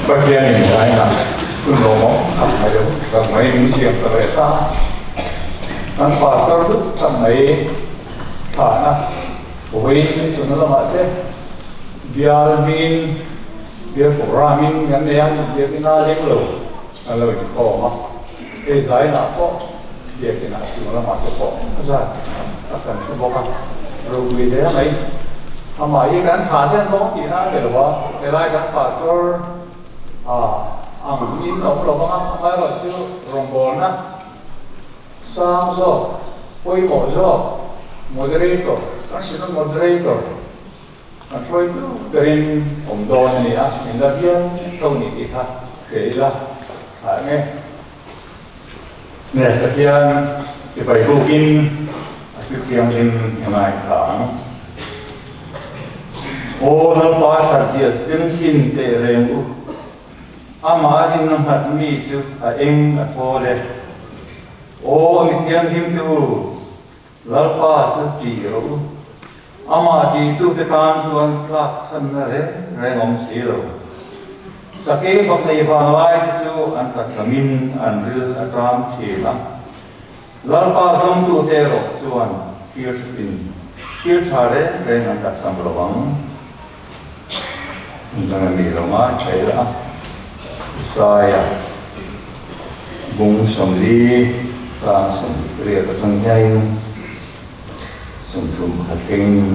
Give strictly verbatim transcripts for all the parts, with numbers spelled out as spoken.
Bagian ini saya pun ngomong, ayo kami musim serta, kan pastor tu kami sana, boleh sebenarnya macam biar min, biar koramin yang yang biar kita lelong, kalau itu koma, eh saya nak kok, biar kita sebenarnya macam kok, asal akan sebuah rugi dia mai. Mà ý gắn xả trên bóng thì nó để là để lại gắn pastor à ăn in ông lo băng ai gọi chứ rong bồn á sang số quay mỏ số moderator nó sẽ là moderator nó chơi tu green ông đòn này á mình đã biết thâu nhị thì khác kể là à nghe nè cái kia sẽ phải cố gắng cái phiên trên ngày mai tháng ô nó ba thật diệt tiếng xin tệ rèm u ama hin nam hat mi chu a eng a pole ô mi thiam him tu lalpa su chi ro ama chi tu te tan suan klak san na re rengom si ro sake bak nei va lai chu an ka samin an ril atram chi la lalpa som tu te ro chuan fir pin fir thare reng an ka sam ro wang jangan di rumah saya saya bung somli sang som pria kesanjai som tum hasing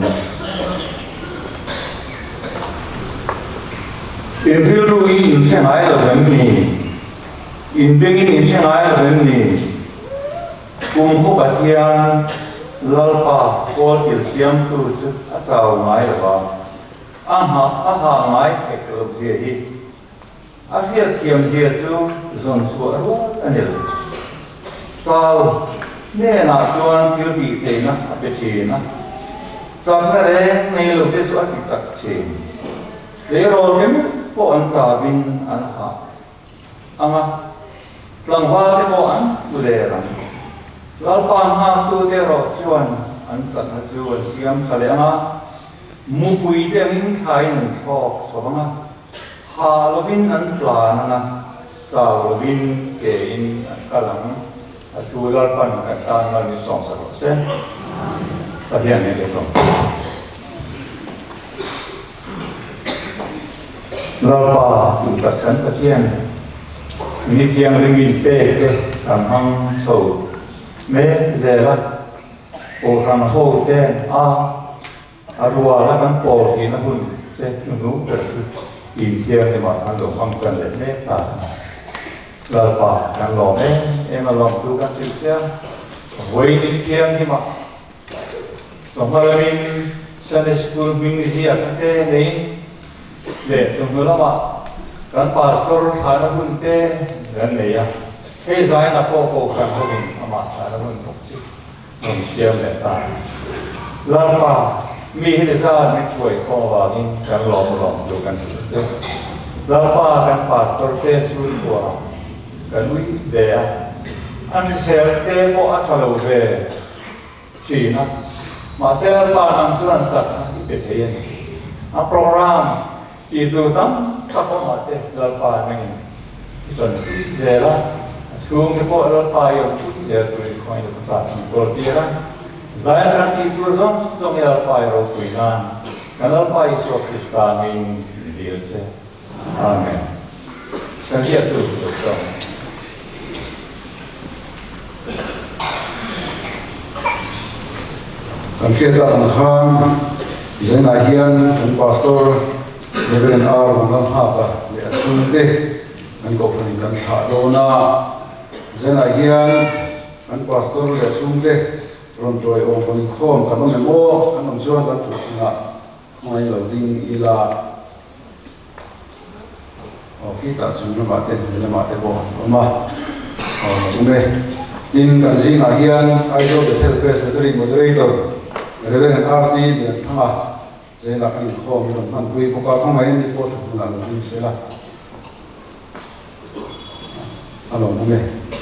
infil rugi inseng ay lawan ni indengin inseng ay lawan ni kum ho batian lalpa kol ilsiam tu acau mai lawan aha aha mai ekor dia hi akhir kiam dia tu zon suara anil sau ne na suan thil bi te na ape chi na sam na re nei lo pe suan ki chak chi le ro kem po an sa vin an ha anga tlang hwa te po an tu le ran lal pan ha tu te ro chuan an chat ha chu siam sale anga mu pui te in khai nan thok so banga ha lovin an plan na cha lovin ke in kalang a thu lar pan ka tan na ni song sa se ta hian ne le tong la pa tu ta kan ta hian ni thiang ring in pe ke kam hang so me zela o ram ho te a arua la kan po ki na hun se nu per su in thiang ni ma an lo ham kan le me ta la pa kan lo me em lo tu kan sil sia voi ni thiang ni ma so ha min Sunday school ming zi a te nei le so nu la ma kan pastor sa na hun te ran nei ya he zai na po po kan ho min ama sa na hun ko chi non siam le ta la pa mi hi sa ni choi ko wa ni kan lom lom du kan se la pa kan pastor te chu ko kan wi de a an se te mo a chalo ve chi na ma se pa nam su an sa i pe the ni a program ti tu tam ta ko ma te la pa ni chon je la chu mi po la pa yo je tu ni ko ni ta ki ko ti ra Zaya nanti berzong zong ya pai ro kuinan, kanal pai Yesus Kristus min dia se, amen. Kasih tu betul. Kasih tak angkan, bisa nahian dan pastor Reverend R Mangan Hapa, dia sunte dan kau pernihkan sadona, bisa nahian dan pastor dia sunte. Ron troi om pon khom kan om mo kan om zuan kan thuk na mai lo ding ila o ki ta sun na ma te na ma te bo ma o nge tin kan zing a hian ai do the presbytery moderator Reverend R T dia thanga je na kan khom ron han pui ko ka ka mai ni ko thuk na lo ding se la alo nge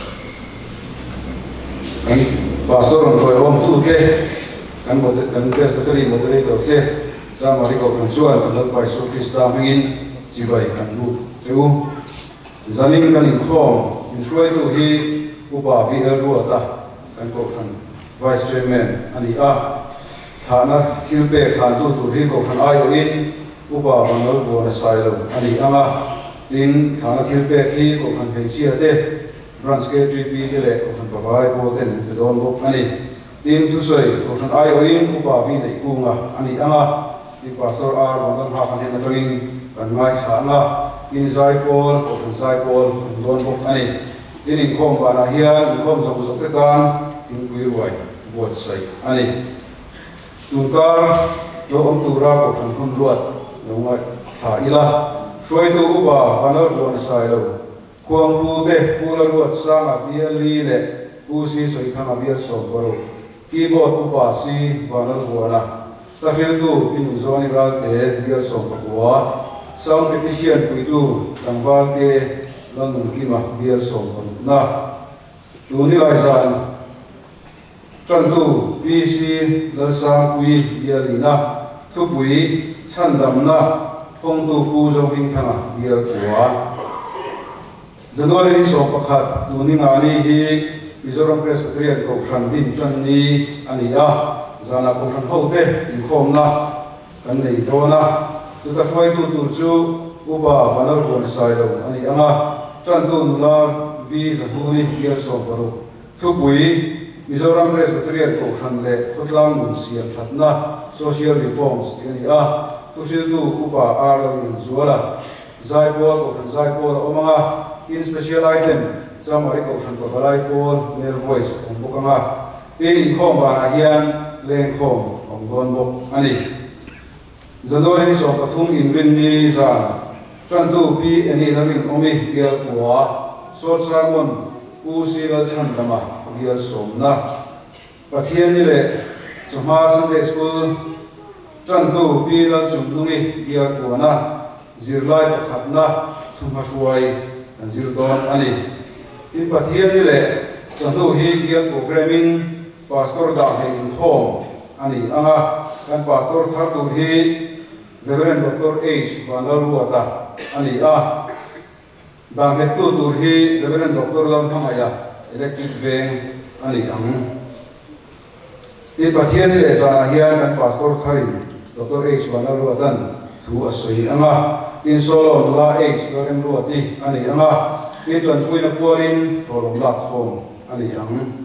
pastor on troi om tu ke kan mod kan presbytery moderator ke sa mariko François kan pai so Krista mengin chỉ vậy cần đủ chú gia đình cần khom in suy tu hi upa vi er ruột ta cần cổ phần vice chairman anh à thana thil be khan tu tu hi cổ phần ai in upa bằng ở vừa sai đâu anh à tin thana thil be khi cổ phần hay chia te branch secretary pi cái lệ cổ phần provide bộ tên từ đó bộ anh tin tu soi cổ phần ai in upa vi này cũng à anh à tin pastor ar bằng ở half anh là training cần ngay sáng là in zai pol cổ phần zai pol đó bộ anh tin in khom bà na hiền khom giống giống cái can tin quý ruồi bột sấy anh tụi car do ông tụi ra cổ phần hun ruột đúng rồi xả ila xuôi tụ bà và nó ruột sai đâu quang pu te pu la ruột sang à bia li lệ pu si xuôi thang à bia sổ baro keyboard pu bà si và nó ruột na ta phil tu in zone ra te bia sổ baro sound technician pui tu tang val ke lan nun ki ma bia sổ baro na tu ni lai san trần tu pi si lơ sang quy bia li na thu bui chan dam na phong tu pu zong hing thang bia kwa January so pakhat tu ni nga ni hi Mizoram Presbyterian ko shan din chan ni ani a zana ko shan ho te in khom na kan nei do na chu ta shoi tu tu chu uba vanal von sai do ani anga chan tu nula vi za hui bia so baro thu bui Mizoram Presbyterian ko shan le khotlang mun siam thatna social reforms ani a tu sil tu uba ar in zuala zai pol ko shan zai pol omanga in special item samari ko shan ko balai pol male voice on bokanga tin in khom ba na hian leng khom om gon bok ani January so pathum in rin ni zan tran tu pi ani larin omi gel kwa so sarmon u sila chan lama gel somna pathian ni le chuma Sunday school tran tu pi la chumlungi gel kwa na zirlai pakhatna thuma suai anjir don ani in pathian ni le chandu hi gel programming pastor da hin khom ani anga kan pastor thar tu hi Reverend Doctor H Vanaruata ani a dang het tu tur hi Reverend Doctor Lam Thamaya electric veng ani ang in pathian ni le sa hian kan pastor tharin Doctor H Vanaruatan thu asoi anga in solo nula H Reverend Ruati ani anga in tlan puina puarin tholom lak khom ani ang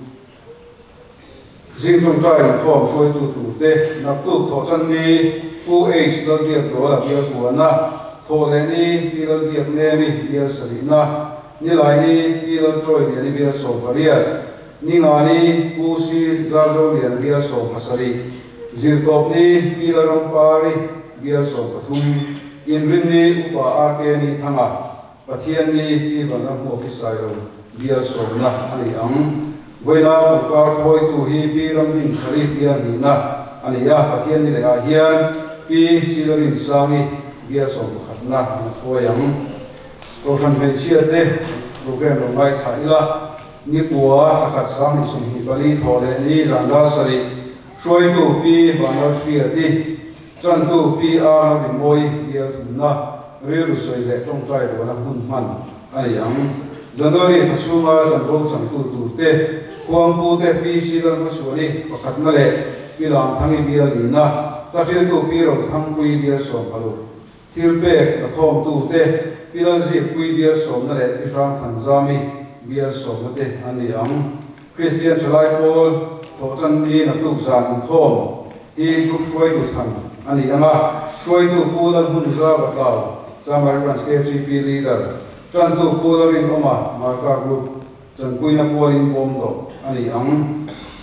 zing thong trai khom soi tu tu te nak tu tho chan ni u H lo diak lo la bia kuana tho le ni pi lo diak ne mi bia sarina ni lai ni pi lo troi ni bia so paria ni nga ni u si za zo ni bia so pasari zir top ni pi lo rom pari bia so pathum in rin ni upa ake ni thanga pathian ni pi bana mo ki sai ro bia so na ani ang voina upa khoi tu hi pi ram din khari tia ni na ani ya pathian ni le a hian pi silarin sangi bia so khatna khoyang ko san phei chia te program lo mai tha ila ni puwa sakhat sang ni sum hi bali thole ni zanga sari shoi tu pi vanal fi ati chan tu pi a ri moi bia na ri ru soi le tong trai ro na hun man ai ang January thasuma san ro san tu tu te kuam pu te pi silan ma suani pakhatna le pi lam thangi bia li na ta fil tu pi ro thang pui bia som paru thil pe la khom tu te pilan zi pui bia som na le israng thanzami bia som te ani am Christian chalai pol to chan ni na tu zan khom hi ku shoi tu than ani anga shoi tu pu lan hun za ba tlaw chamar branch K G P leader chan tu pu la rin oma marka group chan pui na polin bom do ani am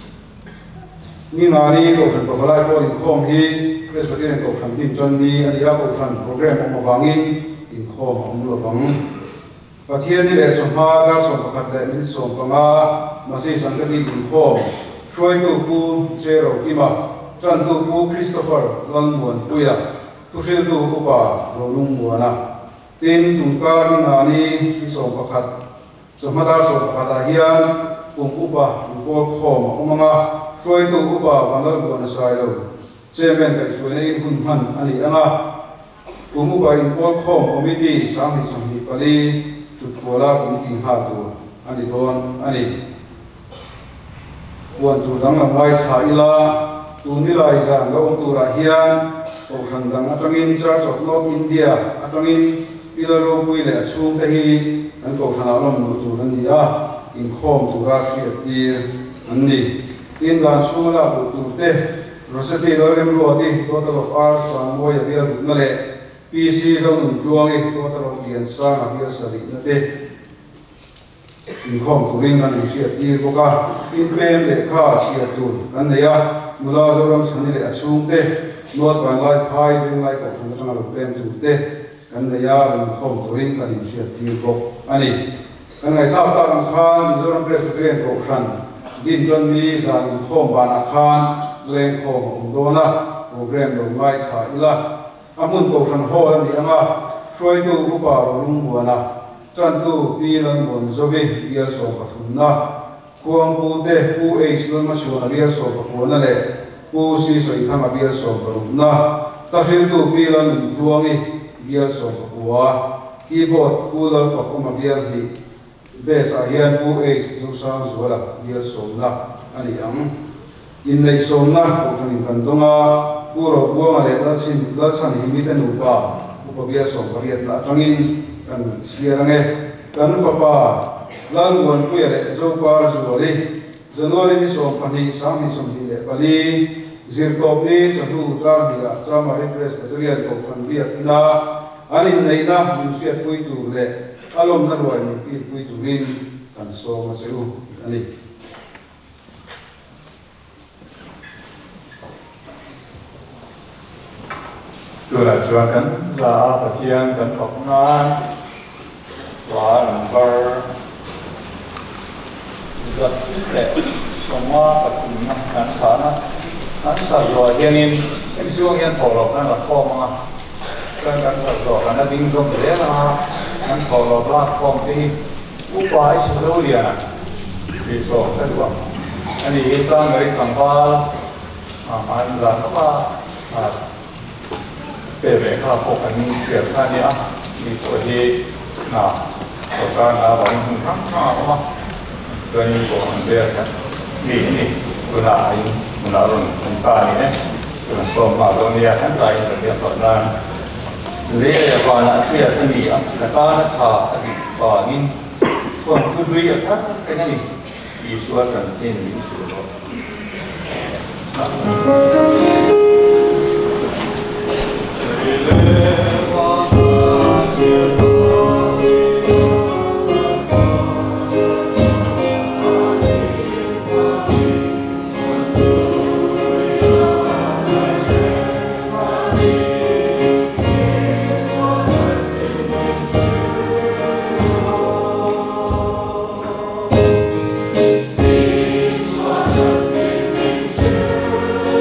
ni ngani ko san profile ko in khom hi Presbyterian ko san din chan ni ani ya ko san program om wangin in khom om lo wang pathian ni le somha ga som pakhat le min som panga masi san ka ni in khom shoi tu pu zero kima chan tu pu Christopher lan mon puya tu sil tu upa ro lung wana tin tung ka ni ngani ni som pakhat somha som pakhat hian kum upa ko khom omanga shoi tu upa vanal von sai lo chairman kai shoi nei hun man ani anga kumu ba in all khom committee sang hi sang hi pali chut fola committee ha tu ani don ani buan tu dang la mai sa ila tu ni lai za lo tu ra hian ko sang dang atangin Church of North India atangin pilaro pui le asum te hi an ko sana lom nu tu ran ni a in khom tu ra si ti an ni in dan su la bu tu te Rosati lo rem lo ti Daughter of Arts sang mo ya bia ru na le P C zong nun tuang i Daughter of Ian sang a bia sa ri na te in khom tu ring an ni si ti ko ka in pen le kha si tu kan ne ya mula zo ram san ni le asum te not van lai phai ving lai ko sang tang lo pen tu te kan ne ya in khom tu ring kan ni si ti ko ani kan ngai sa ta kan khan zo ram presbyterian ko san din ton ni san in khom ba na khan lên khom ông đô na program đồng ngay trả ila amun cầu san ho anh đi ama xoay tu u ba lung bùa na chân tu pi lần buồn zovi bia so cả thun na kuang pu te pu age lần mà sửa bia so cả buồn na le pu si soi thang bia so cả lung na ta phim tu pi lần luang i bia so cả bùa keyboard pu lần phật cũng bia đi besa hian pu age zo sang zo la bia so na anh đi ang in nei som na ko thani kan donga puro buang ale la chin la chan hi mi tan upa upa bia som pariat la tangin kan siarange kan fa pa lan wan pu ale zo par zo le janori mi som pani sam ni som hi le pali zir top ni chatu tar ni la chama request pacharian ko fan bia ina anin nei na mu siat pui tu le alom na roi ni pi pui tu rin kan so ma se u ani tu là chuan kan za pathian kan phok ngan wa number zat le soma patum na kan sa na kan sa ro hianin em chuang hian tholo kan la khom anga kan kan sa ro kan ding dom le na kan tholo la khom ti u pa ai su lo lia bi so kan wa ani ye chang ri khang pa a an za ka pa a về về các bộ phận triển khai nhé thì của thì nào của ta là bằng hình khác nào đúng không cho nên của mình bây giờ nghỉ nghỉ của lại của là rồi chúng ta này của là còn bảo tồn nhà hết tay là việc còn là dễ là còn lại khi là cái gì á là ta nó thở thì còn nhưng còn cứ duy ở khác cái này thì xua sẵn xin thì xua rồi Hãy subscribe cho kênh Ghiền Mì Gõ để không bỏ lỡ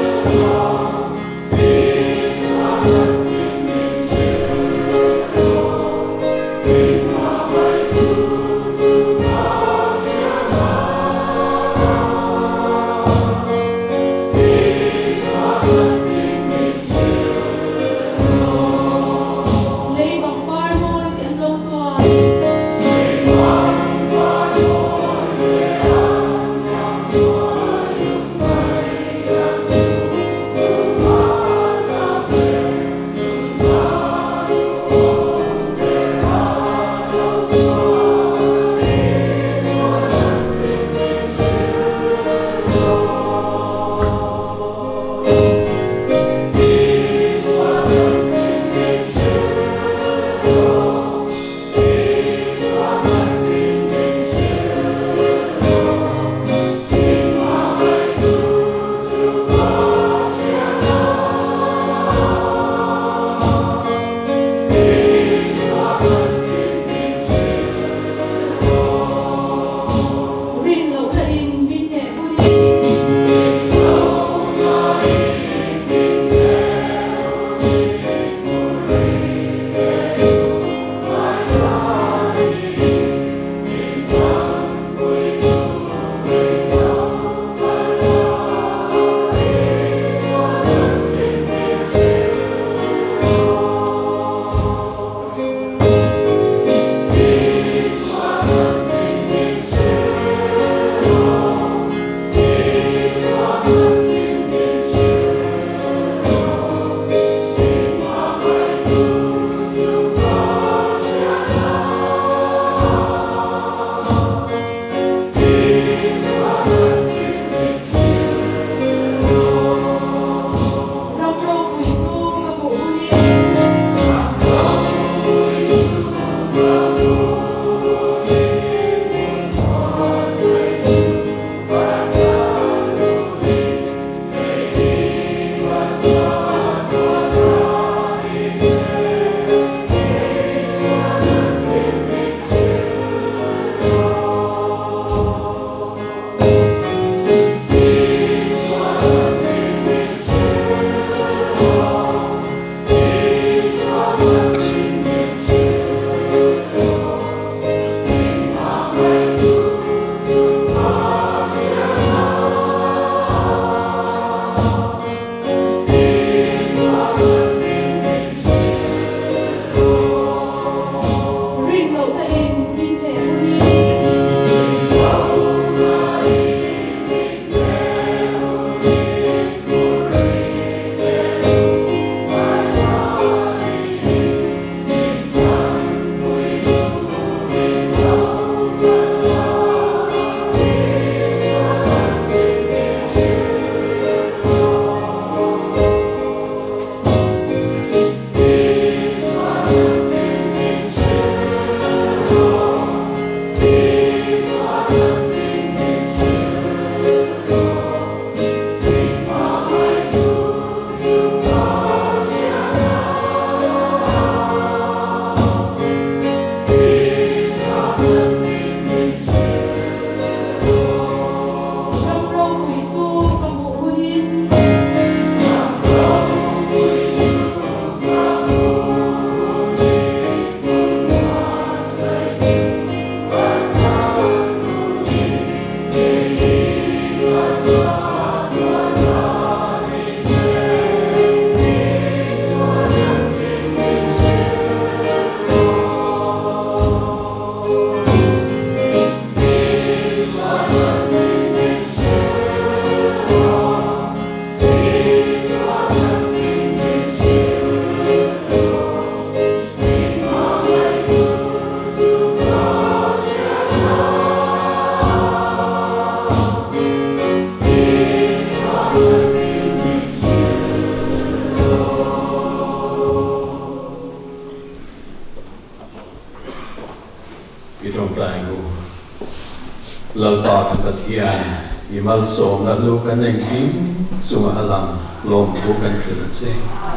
kan pathian imal som na lu kan eng kim sunga halang lom thu kan khila che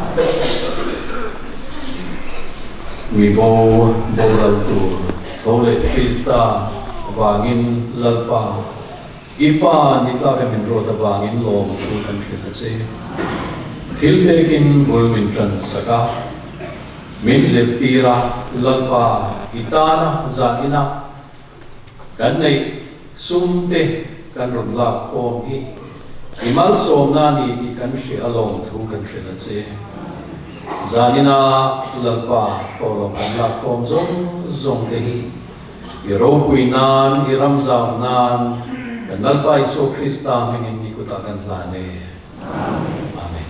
mi bo bo lal tu thole krista wangin lalpa ifa nitla ke min ro ta wangin lom thu kan khila che thil bekin bulmin tran saka min zep tira lalpa itana zanina kan nei sumte kan ron la khom hi imal som na ni ti kan hri alom thu kan hri la che zanina lalpa tholom kan la khom zong zong te hi iro puinan iram zam nan kan lalpa iso krista mengin ni kuta kan la ne amen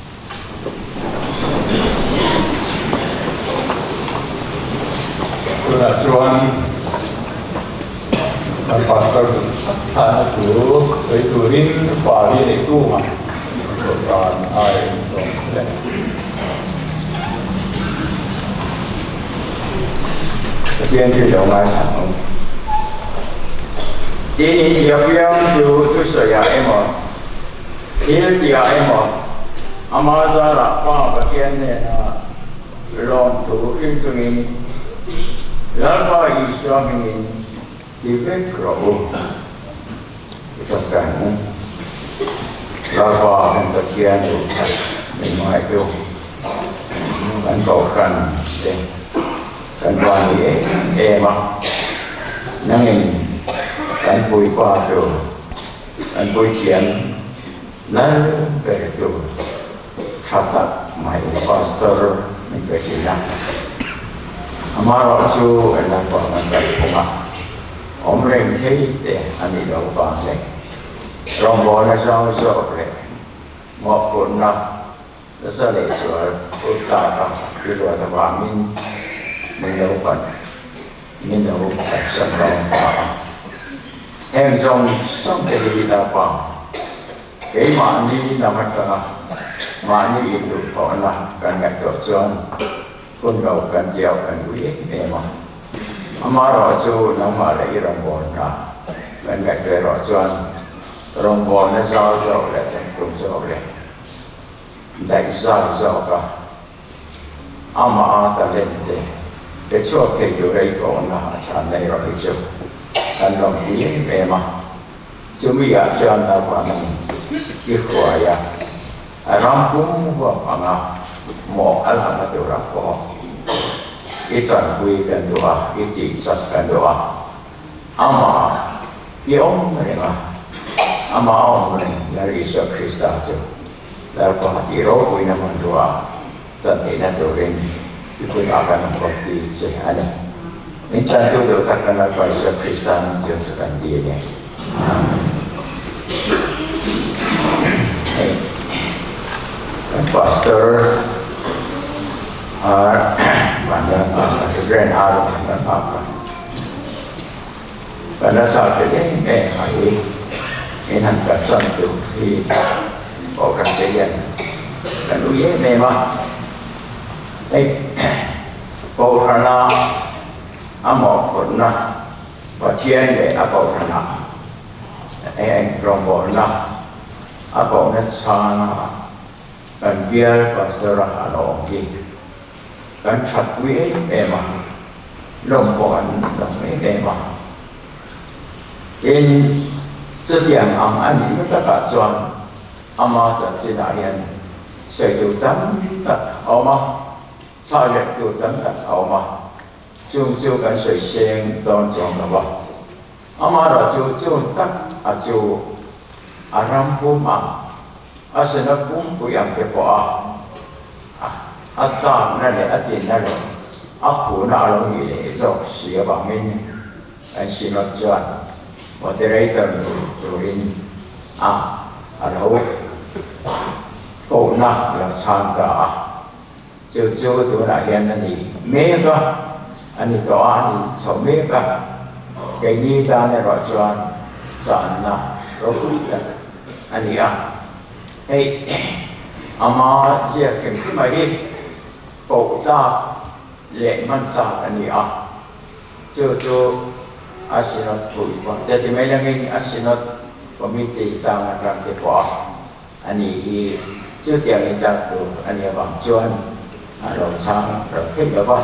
Kuna chuan kan pastor sana tu với turin và đi để tu mà còn ai rồi đấy tiên thì đâu ngay thằng tiên thì nhiều biếng chú chú sửa ya em mà tiên thì em mà ama ra là qua cái tiên này là lòng thủ kim sung in lần qua ý xóa mình thì biết rõ trong cảnh là qua mình có chia được mình ngoài tiêu vẫn khó khăn để cần quan hệ em mà năng mình cần vui qua từ cần vui chiến nó về từ phát tập mày pastor mình về chỉ là Amaro su adalah pengantar bunga. Om rem thấy để anh đi đâu vào đây. Rong bò nó sao sao vậy? Một cuốn nó nó sẽ để sửa tôi ta cả cứ rồi ta vào mình mình đâu cần mình đâu phải sẵn lòng vào. Em trong xong thì đi ta vào. Cái mà đi làm hết cả mà đi im được thôi là cần ngặt được chân. Con đầu cần treo cần quý em mà ama rõ chú nó mà lấy rong bò ra cần gạch về rõ chuan rong bò nó sao sao lại chẳng cũng sao lại đại sao sao cả ama ta lên thế để cho thầy chủ đây còn là sản này rồi chú cần lòng quý em mà chú bây giờ chuan là quả mình cái quả ya ram cũng vào bằng một hal hal itu rapo, itu kui kan doa, itu sat kan doa, ama, iom mereka, ama om mereka dari Yesus Kristus tu, dari hati roh kui nama doa, santinya doain, itu akan berarti sehari. Minta tu doa takkan apa Yesus Kristus jatuhkan dia ni. Pastor banyak grand Adam dan apa pada saat ini eh hari ini hantar satu di orang kalian dan uye memang eh orang amok pernah bagian dari apa pernah eh rombongan apa pernah sana kan biar pastor halong ini kan chat quý em mà lòng bọn lòng ấy em mà in sự kiện ông anh ấy tất cả chọn ông mà chọn trên đại hiện sẽ tiêu tấm tất ông mà sao được tiêu tấm tất ông mà chung chung cái sự sen đón chọn là vậy ông mà rồi chung chung tất à chung à ram bùm à à sẽ nó bùm bùi ăn cái bỏอาจารย์นั่นแหละอาจารย์นั่นแหละอาผู้น่าลงอยู่เลยจบเสียบางมินไอ้สินอจารย์ moderator จุลินอ่ะเราโอ้น่าเราชันตาจู่จู่ตัวน่ะเห็นอันนี้เมฆก็อันนี้ตัวอันนี้ชาวเมฆก็แค่นี้ตาในรถจวนจานน่ะเราคุยกันอันนี้อ่ะเฮ้ยอามาเสียเก่งขึ้นมาดิปกจ้าเละมันจ้าอันนี้อ่ะจู่จู่ asinot pui pa te mai langin asinot komite sang ram te po ani hi chu tiang ni ta tu ani bang chuan a lo chang ro ke ba ba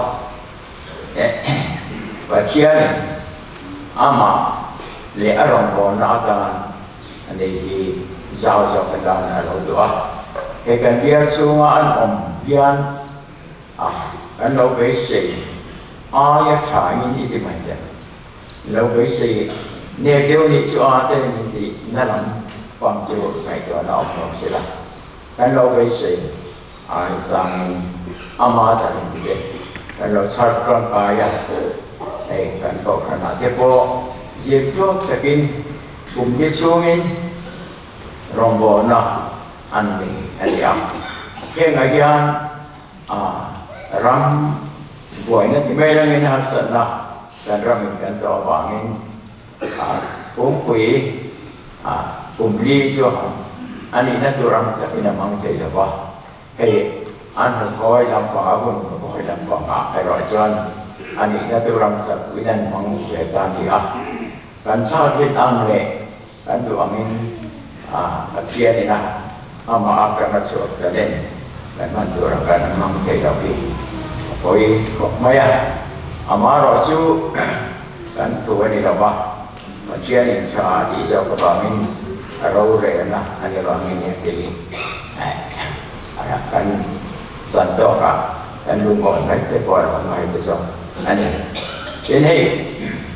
và chia ama le arong ko na ta ani hi zao zao ka ta na lo do ke kan bia chu an om bian a kan lo be se a ya cha ni ti mai de lo be se ne deu ni chu a te ni ti na lam pam chu mai to na om no se la kan lo be se a sang ama ta ni de kan lo char kran ka ya ai kan ko khana te po je pro takin kum ni chungin rombo na an ni aliam ke ngayan a ram boy na ti mai lang in har san na kan ram kan to bangin a kum pui a kum li chu ani na tu ram takin amang te la ba he an ko lam pa bun ko lam pa ma ai ro chuan ani na tu ram chak winan mang ve ta ni a kan cha hit ang le kan tu amin a athia ni na ama a kan chu ka den kan man tu ram kan mang te da bi koi ko maya ama ro chu kan tu ni la ba athia ni cha ti zo ka ba min ro re na ani ba min ni ti ai ara kan san to ka kan lu ko nai te ko ra ngai te so ani trên đây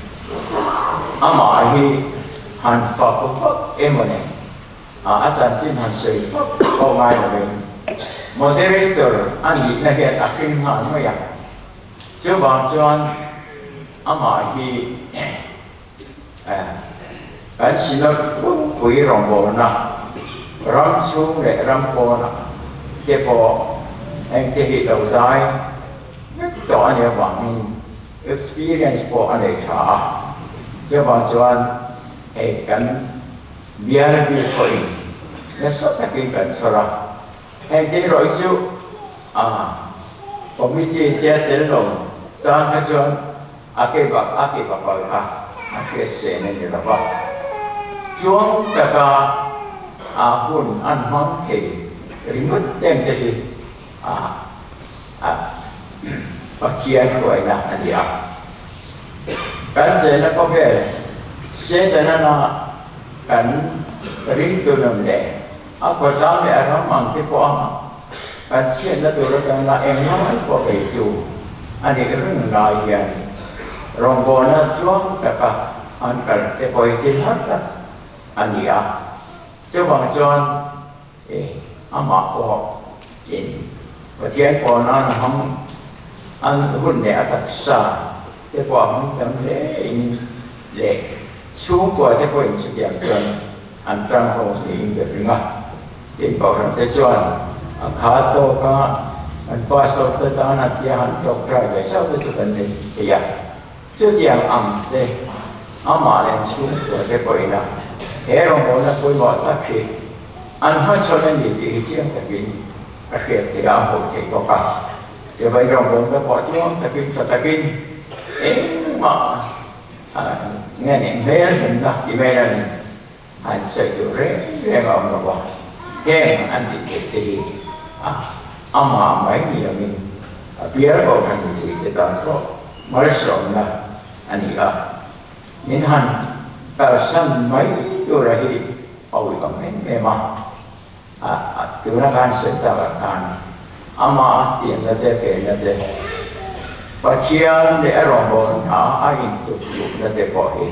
ama hi han phật phật em này à ajan trên han sợi phật có mai là mình moderator anh đi na hiện akin han mà ya chưa bằng cho ama hi à anh xin nó quý rong bồ na ram xuống để ram bồ na te bồ anh te hi đầu tai đó anh em bằng experience của anh ấy trả cho bạn cho anh hệ cảnh biar biar coi nó sắp đặt cái cảnh sao ra anh thấy rồi chứ à committee dia đến rồi ta cái cho anh cái bạc anh cái bạc coi ha anh cái xe này là bạc chúng ta cả à hun ăn món thì ring mất đem cái à à và chia khỏi là anh đi học cảnh sẽ nó có về sẽ tới nó là cảnh riêng từ nằm đẻ ở qua cháu để nó mang cái qua cảnh sẽ nó từ đó là em nó có về chủ anh đi rất là nói hiện rồi bộ nó xuống cả cả anh cần cái bồi trên hết đó anh đi học chứ bằng cho anh anh mặc bộ trên và chia của nó là không anh hôn lệ thật xa thế quả không cảm thấy lệ xuống qua thế quả sự kiện chuyện anh trang hồ thì được đúng không thì bảo rằng thế cho anh khá to cả anh qua sau tới đó là kia anh trọc trời về sau tới chụp hình đi thì à chứ tiền ẩm thế ẩm mà lên xuống qua thế quả nào thế rồi bọn nó quay bỏ tất khi anh hỏi cho nên gì thì chiếc cái gì cái việc thì ẩm hồ thì có cả chứ vậy rồi bọn nó bỏ xuống ta kinh cho ta kinh ấy mà nghe niệm thế chúng ta chỉ bây giờ anh sẽ hiểu rễ rễ ông nó bỏ khen anh đi thì thì ông mà mấy gì là mình biết vào thành gì thì toàn có mới sống là anh hiểu nên hắn ta sân mấy chỗ là hi ôi còn mấy mẹ mà từ nó gan sẽ ta là gan ama tiền là thế kể là thế và chia để rong bồn họ ai tụt tụt là thế bỏ đi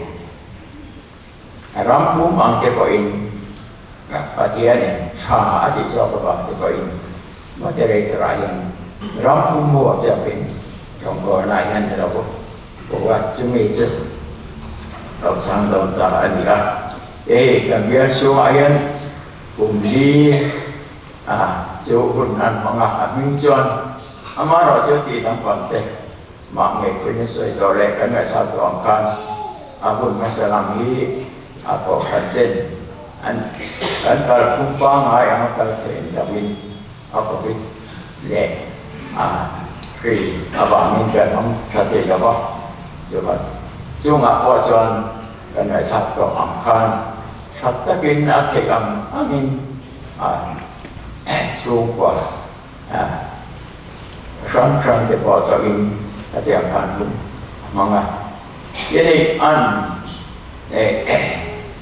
ram cũng mang thế bỏ in và chia này cha chỉ cho các bạn thế bỏ in mà thế này cái này ram cũng mua thế bên rong bồn này anh là đâu có qua chúng mình chứ đầu sáng đầu ta anh đi ê cần biết số ai cùng đi à chỗ hồn ăn mà ngạc minh chuan ama rồi chỗ thì đang còn thế mà người quên sợi đồ lệ cái này sao toàn can à hồn mà sẽ làm gì à có khẩn tên anh anh ta cũng có ngay anh ta sẽ làm gì à có biết lệ à khi à bảo mình cái ông sẽ thì là bao chứ vậy chung à qua chọn cái này sắp có âm khan sắp tất nhiên là thể âm amin à chung qua à sáng sáng thì bỏ cho in cái tiếng khan luôn mong à cái này ăn để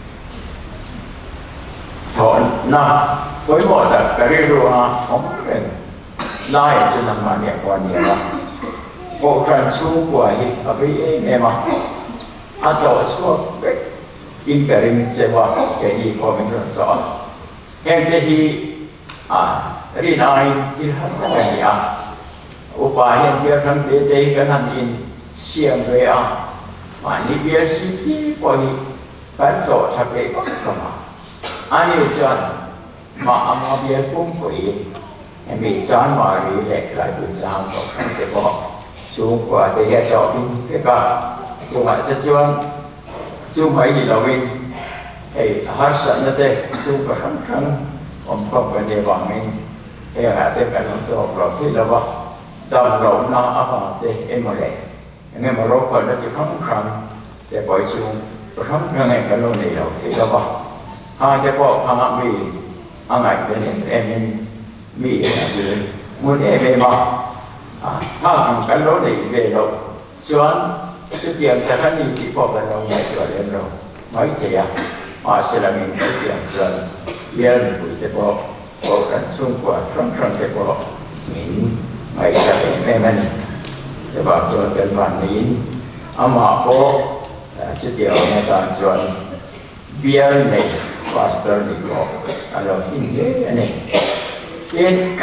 thọ na với mọi tất cả cái rùa không biết lai cho nằm mà niệm quan niệm là bộ trần su của hi ở với em mà à tổ su cái in cái rim sẽ vào cái gì của mình rất rõ em thế thì à đi nói thì hết cái gì à upaya hiện bây giờ thế thế cái hành in xiêm về à mà như bây giờ thì của hi cái tổ thật cái có cái mà anh yêu chân mà mà bây giờ cũng quỷ em bị chán mà đi lệ lại bị giam vào trong cái bộ xuống qua thì hệ cho cái cả chúng ta sẽ chọn chúng phải gì đâu mình thì hết sẵn như thế chúng có sẵn sẵn ông có vấn đề bằng mình thì là thế cái nó tốt rồi thì là vad tầm độ nó ở vào thì em mà lệ nghe mà rốt còn nó chỉ không sẵn thì bởi chúng có sẵn sẵn ngày cái lô này đâu thì là vad hai cái bộ hàng bị ăn ảnh cái này em mình bị là gì muốn em về mà hàng cái lỗ này về đâu xuống trước tiền ta thấy gì thì có cái đâu này rồi em rồi mấy thì à họ sẽ là mình cái tiền rồi giờ mình phải cái bộ bộ cái xung quanh trong trong cái bộ mình ngày sẽ em mình sẽ vào cho cái bản nín ama có trước tiền người ta chọn bia này pastor này có alors in cái này in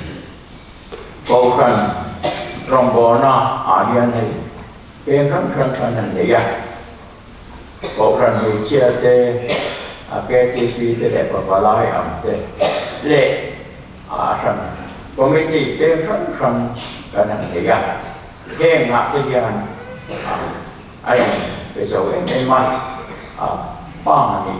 bộ phần trong bộ nó ở hiện này bên trong trong phần này ya bộ phần này chia để cái tivi để để bảo lại âm để lệ à phần committee bên trong trong cái này ya cái ngã cái gì anh ai cái số em em mà à ba này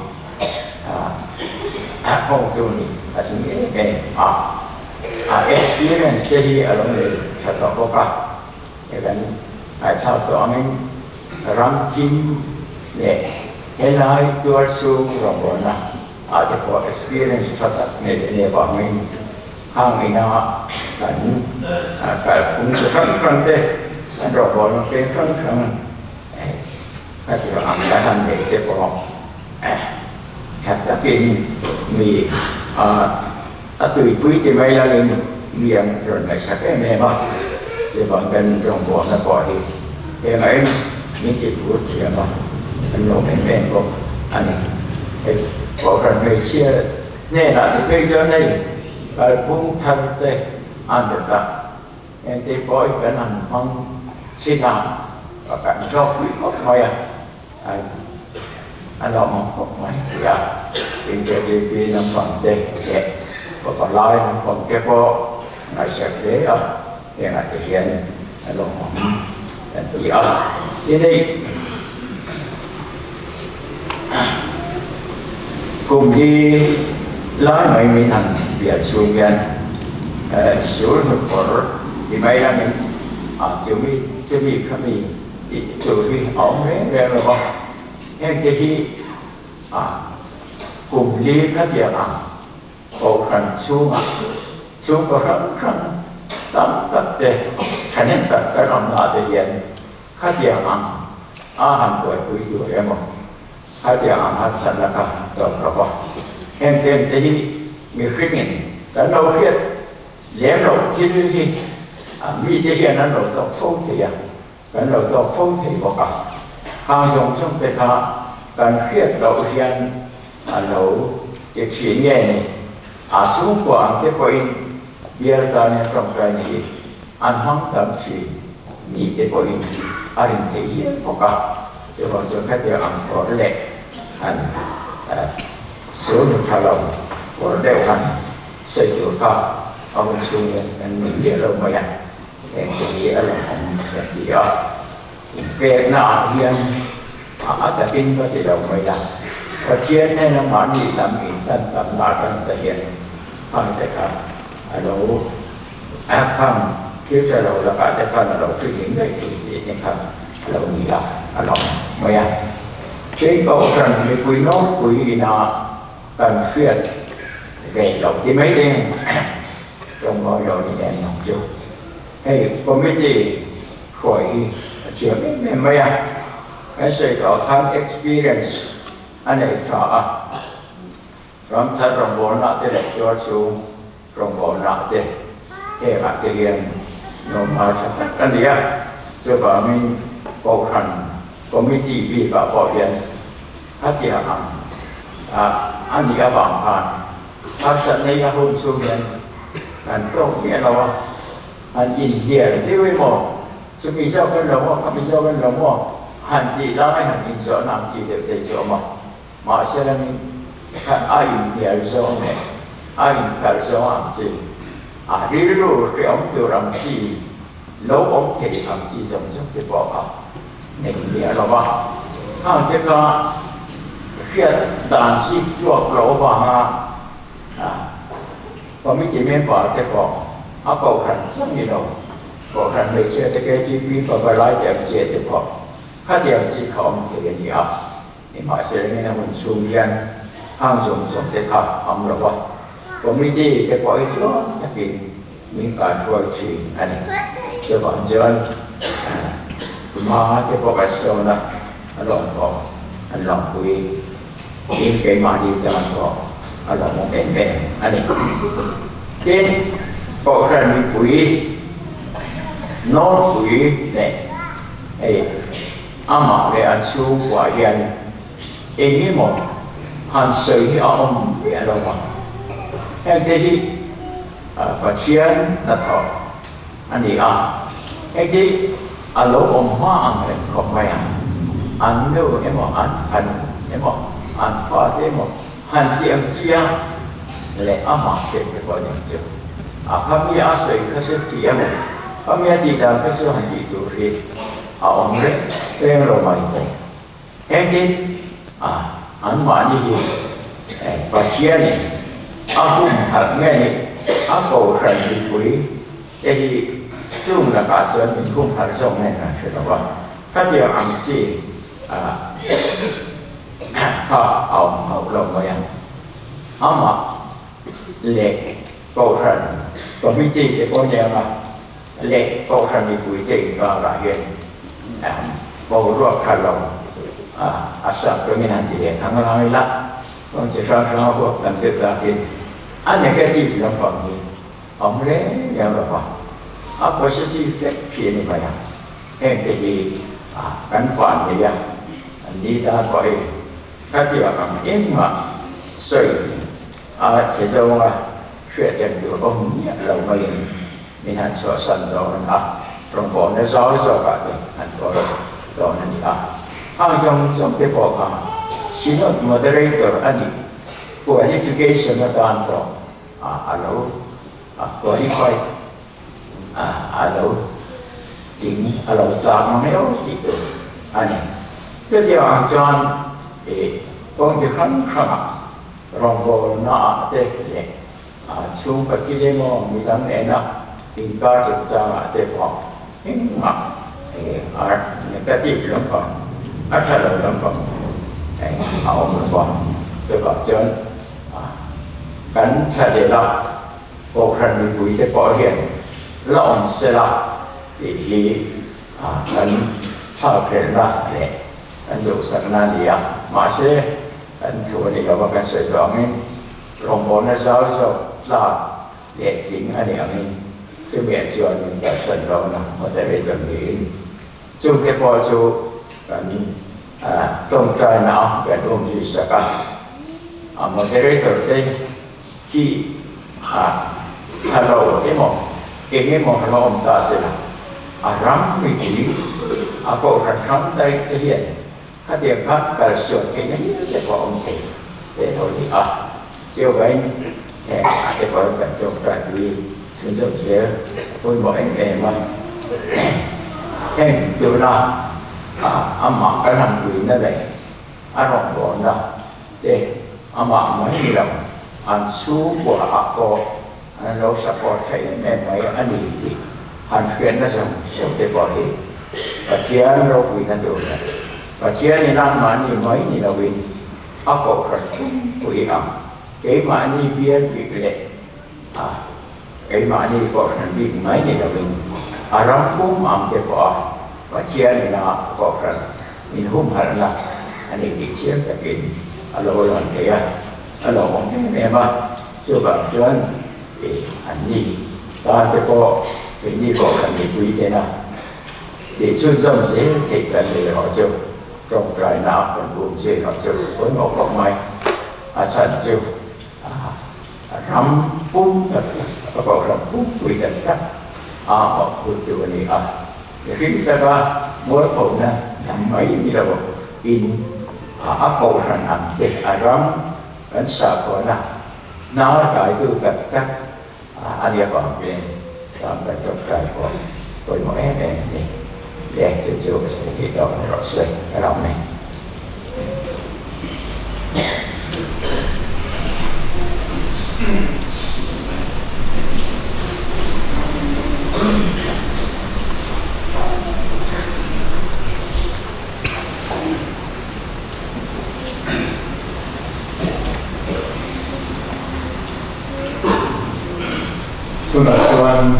à không tu này là chính cái à à experience thì ở trong này thật là có cả cái này tại sao tụi mình làm team để cái này tôi xuống rồi bọn nó à thì có experience thật là này để bọn mình hàng ngày nào cảnh cả cũng sẽ phân phân thế rồi bọn nó cái phân phân cái điều ăn cái hành để để bọn các tác品มีอ่าอ่ะตุยปุ้ยที่ไม่ละเลยมีอย่างเรื่องไหนสักแค่ไหนบ้างจะบอกกันตรงบอกนะก่อนที่ยังไงมีจิตรู้เสียบ้างมันลงเป็นแม่บอกอันนี้ไอ้บอกกันไม่เชื่อเนี่ยนะที่เคยเจอในการพุ่งทำได้อันเดียวกันไอ้ที่ปล่อยกันนั่นมันสิ่งนั้นก็การชอบคุยก็ไม่อ่ะanh lo mong không mấy dạ hiện giờ thì vì làm phần đây đẹp và còn lại làm phần cái bộ này sẽ để ở hiện tại thì hiện anh lo mong chỉ ở thế đi cùng đi lái mấy mấy thằng biệt xuống gần xuống một cổ thì mấy là mình ở chỗ mi chỗ mi không mi thì chỗ mi ổn đấy rồi rồi không em cái gì à cùng lý các việc à bộ phần xuống à xuống có rất rất tâm tập thể thành hiện tất cả lòng là thể hiện các việc à à hành tuổi tuổi tuổi em mà các việc à hành sản là cả tổng là bao em tên cái gì người khuyết nhìn cái nấu khuyết lém nấu chín gì à mi thể hiện nó nấu tập phong thì à cái nấu tập phong thì có cả hàng dùng trong cái cảการเครียดเราเรียนเราจะเขียนแย่เนี่ยอาสูงกว่าที่พอยเบียร์ตอนนี้ตรงกันนี้อันห้องตามชีนี่ที่พอยอารินเทียนพอกะจะบอกจะแค่จะอันพอเล็กอันสูงทะลงพอเดียวกันเสียอยู่ก็เอาไปสูงเนี่ยมันมีเดียวเราไม่ยังแต่ที่อะไรของแบบเดียวเกิดหน้าเรียนở tập kinh có thể đồng mới làm và chiến nên nó nói gì tầm nghĩ tầm tầm nói trong thể hiện không thể không ở đâu ác không phía sau đầu là cả cái phần là đầu phi những cái gì thì những phần đầu gì đó ở lòng mày à cái câu rằng cái quý nó quý nó cần phiền về đầu tí mấy đêm trong ngôi rồi thì đèn nóng chung hay committee khỏi chuyện mấy mấy à cái sự có tham experience anh ấy cho trong thật trong bộ nọ thì để cho xuống trong bộ nọ thì cái bạn thể hiện nó mà sẽ tất cả đi à cho vào mình bầu thành committee vì vào bảo hiểm hát tiền ăn à anh đi vào vòng phản hát sẵn đây hôn xuống hiện anh trong nghĩa là anh in hiện thì với một chứ vì sao cái lồng mà vì sao cái lồng mà hành chỉ đó hay hành in chỗ làm chỉ được để chỗ mà mà sẽ là kan ai in hiểu rõ này ai in cả rõ làm gì à đi rồi cái ông tiêu làm gì lâu ông thì làm gì giống giống cái bỏ vào này nghĩa là ba hàng cái cả khi đàn sĩ chuộc lỗ vào à có mấy chị em bảo cái bỏ áo cầu khăn rất nhiều đâu có khăn người chơi cái cái chi phí và bài lái đẹp chơi thì bỏ các điểm chỉ không thể hiện nhiều nhưng mà sẽ như là mình xuống dân hàng dùng dùng để khắp ông là vậy có mấy gì thì có ít đó đặc biệt mình cần coi chuyện anh cho bọn dân mà cái bộ cái số đó anh lòng có anh lòng quý những cái mà đi cho anh có anh lòng một bền bền anh ấy trên bộ rần quý nó quý này ấy ama để anh xuống quả dân ý nghĩa một hành sự hi ông biết đâu mà em thấy hi và chiến là thọ anh đi à em thấy anh lỗ ông hoa anh mình không may anh nếu em mà anh phần em mà anh phá thế mà hành tiệm chia lệ ama tiền để bao nhiêu chứ à kami asai cái gì em kami đi đâu cái chỗ hành gì tôi thì à ông đấy em rồi mày em thấy à anh mà như gì và chia này anh cũng thật nghe này anh cầu rằng thì quý thì chung là cả chân mình cũng thật sống này là thế đó các điều ăn gì à họ ông hậu lòng người anh anh mà lệ cầu rằng có mấy tí thì có nhiều mà lệ cầu rằng thì quý tình và là hiện cầu ruột khả lòng asal permainan tidak kangen lagi lah, orang cakap sama buat tampil lagi. Negatif nampak ni, omre yang apa? Positif fikir ni banyak. Yang jadi kan pan dia, ni dah koi, kati akan emak soi, sesuatu chuyện yang được ông nhẹ lâu mấy mình hành sở sân đó là trong bộ nó rõ rõ cả thì hành có đó là gì à hàng trong trong cái bộ hàng xin lỗi moderator anh qualification nó toàn đó à alo à qualify à alo chính alo chọn nếu chỉ được anh thế thì hàng chọn thì con chỉ khăn khăn trong bộ nó thế này à chung cái gì đấy mà mình làm này nè mình có thực ra là thế bỏ nhưng mà ở những cái tiếp lắm còn ở thay đổi lắm còn họ mình còn tôi bảo chân cắn thay đổi lắm bộ phận mình quý cái bảo hiểm lòng sẽ là thì cắn sao phải là để anh dùng sẵn là gì à mà sẽ anh thua thì có cái sự đó mình lòng bộ nó giáo rồi là để chính anh em mình chứ miễn chuyện mình đã sẵn rồi là có thể bị chuẩn bị chung cái bộ chú trong trái nào cái ôm gì sẽ cả một cái đấy thực tế khi hello cái một cái cái một hello ông ta sẽ là rắm mình chỉ cô rắn rắm đây cái hiện các điểm khác cả sửa cái này để có ông thầy để thôi đi à chiều vậy để cái gọi là trong trái vì sử dụng sẽ tôi mọi em mà em từ nào âm mặc cái hành vi nó này anh rộng rộng đó để âm mặc mấy gì đâu anh xuống của họ cô anh lâu sắp có thấy em mấy anh đi thì han khian na sam sel te po hi pathian ro wi na do na pathian ni nan ma ni mai ni la win a ko khat ku i am ke ma ni bian bi le a ke ma ni ko khan bi mai ni la win aram pum am te po pathian ni na ko khat in hum har na ani ki chiang ta kin alo lan ke ya alo ong me ma chưa vào chuyên thì anh đi ta cái bộ cái đi bộ cần bị quý thế nào thì chưa dòng dễ thì cần để họ chịu trong trái nào còn buồn dễ họ chịu với một con mai à sẵn chịu rắm bún thật và bảo rắm bún quý thật chắc à họ cứ chịu này à thì khi ta ra mỗi khẩu nè nằm mấy như là một in à cầu rằng ăn thì à rắm anh sợ khỏi nào nó đại tu tập các anh em còn về làm bài tập trái của tôi mỗi em này để từ trước thì đó là rõ ràng cái lòng này tôi nói chuyện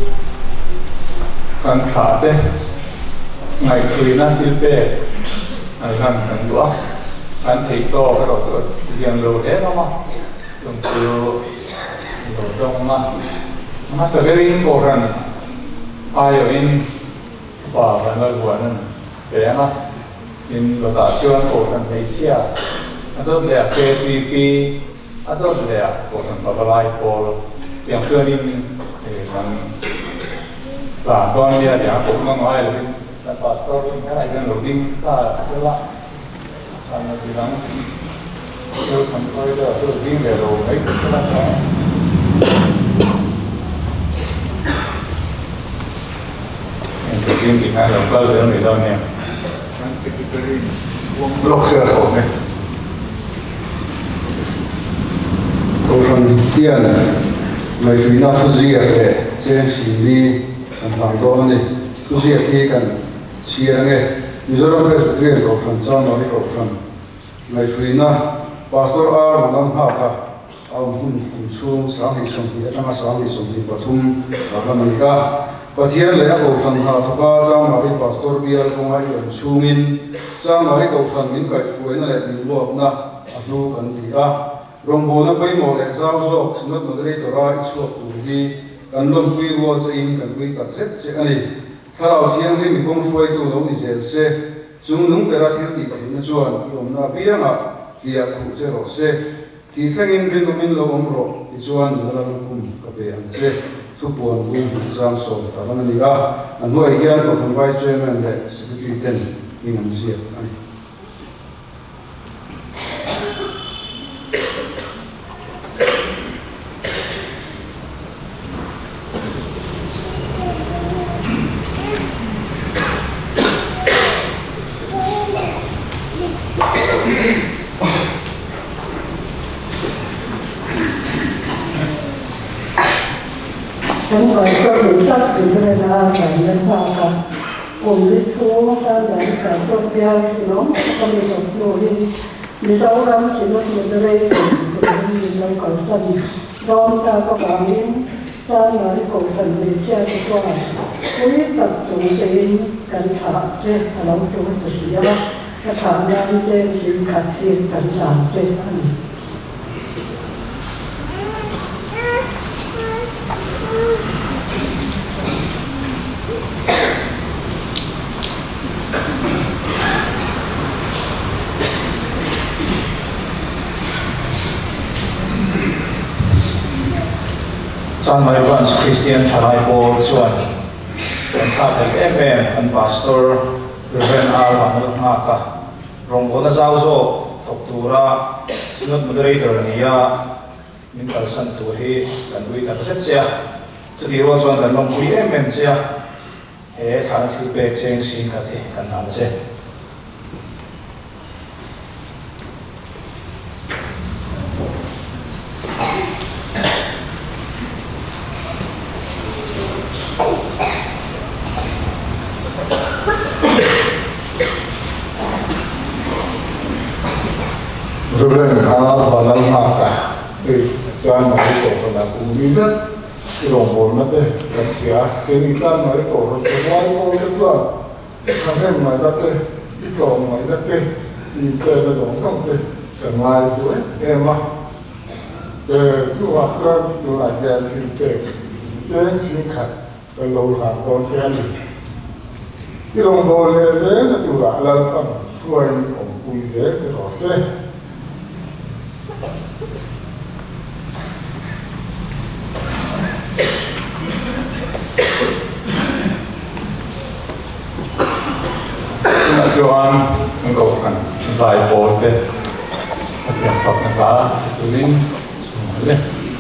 cần khá thế ngày khi nó thiếu bê ngày gần gần đũa anh thấy to cái đó rồi liền lô đấy nó mà dùng từ lô đông mà mà sẽ cái in cổ rần ai ở in và và nơi của nên bé mà in lô tạ chuyên cổ rần thấy xia anh tôi để K G P anh tôi để cổ rần bà bà lai cổ yang ke ni kan lah kon dia dia aku mengai lebih dan pastor ni kan ada loading ta sela kan bilang tu kan kau itu loading dia lo baik sela kan yang loading di mana lokal dia ni tahu ni kan sekretari blok sela tahu ni tu phần tiền ngày suy na thu diệt để xem xử lý làm hàng đó này thu diệt khi cần chia nghe Mizoram Presbyterian cầu phần trong đó cầu phần ngày suy na pastor ar mà làm hạ cả ông hun hun xuống sáng thì sống thì trong sáng thì sống thì bắt thum và làm gì cả và thiên lệ cầu phần hạ thọ ca trong mà đi pastor biar không ai nhận xuống in trong mà đi cầu phần những cái suy na lệ những luộc na anu cần thì à rong bố nó quay màu lệ giao dọc sinh vật mà đây tổ ra ít suộc tủ ghi cần luôn quy ruột sẽ in cần quy tật rất sẽ anh ấy thà đầu chiang thì mình không xuôi tủ đâu thì dễ sẽ chúng đúng cái ra thiếu thì thì nó chuẩn yểm na bia ngà thì à cụ sẽ rõ sẽ thì sang in riêng của mình lâu ông rõ thì chuẩn là làm cùng cà phê ăn sẽ thu buồn quy giang sổ ta vẫn là gì à anh nói cái của phần vice chairman để secretary ten mình làm gì anh chúng tôi có những tác dụng để là cái nhân tạo cả cùng với số ta đã cả tôi bia thì nó không được được nổi lên vì sau đó thì nó từ đây thì nó còn sân don ta có bảo những ta nói cổ phần về xe thì qua cuối tập trung đến cần thả trên lòng chúng tôi sẽ là cái thả năng trên sự khắc nghiệt cần làm trên anh San Maribans Christian Thalai Paul Chuan and Catholic M M and Pastor Reverend Al Manal Ngaka Rongona Zauzo Toktura Synod Moderator Nia Mintal Santuhi dan Dwi Taksetsia Sutiro Chuan dan Long Dwi M M Sia He Thana Feedback Cheng Sin Kati Kan Hanse Oh Reverend Al Banalmaka chuan mai ko kana ku ni zat rong bol na te kan sia ke ni chan mai ko ro to wai ko te chuan sang mai da te i tlom mai da te i pe na jong sang te kan mai ku e ma ke chu wa chuan tu la hian tin pe chen sin khat kan lo han kon chen i rong bol le ze na tu la la kam chuan om pui ze te ro se Johan engkau kan saya bote yang tak nak sesuatu semua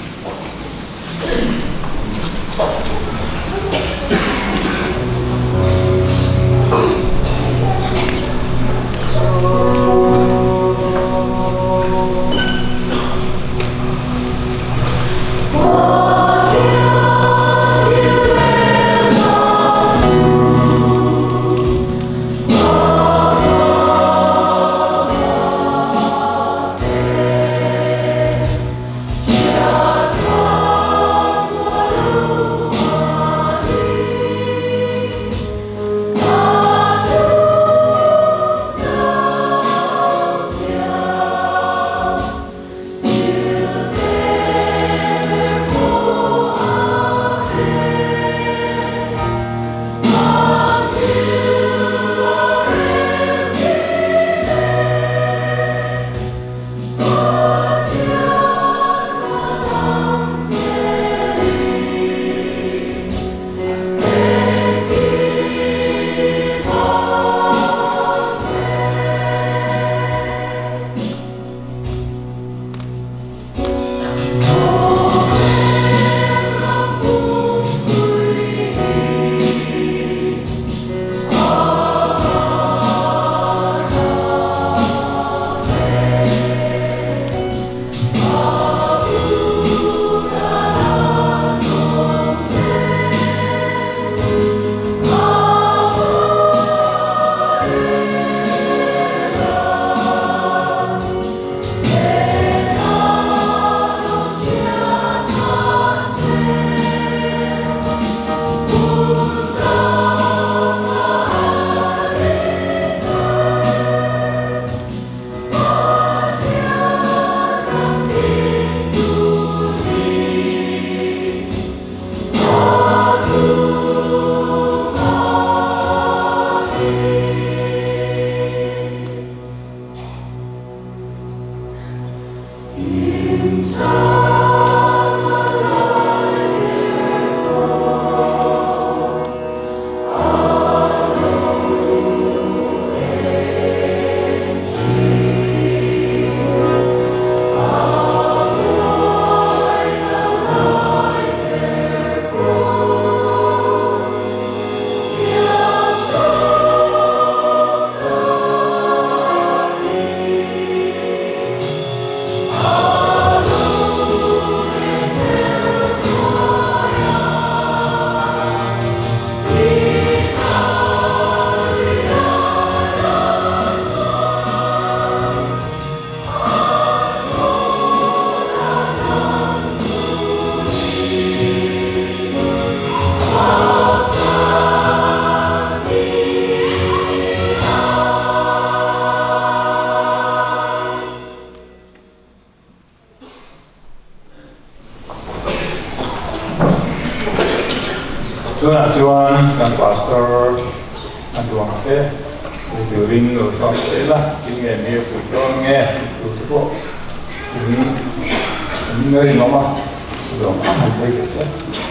Tuan Chuan dan pastor aduang ke during lo som lah ingin ni futbol nge tu sebab ini ini ngeri mama belum apa saya kata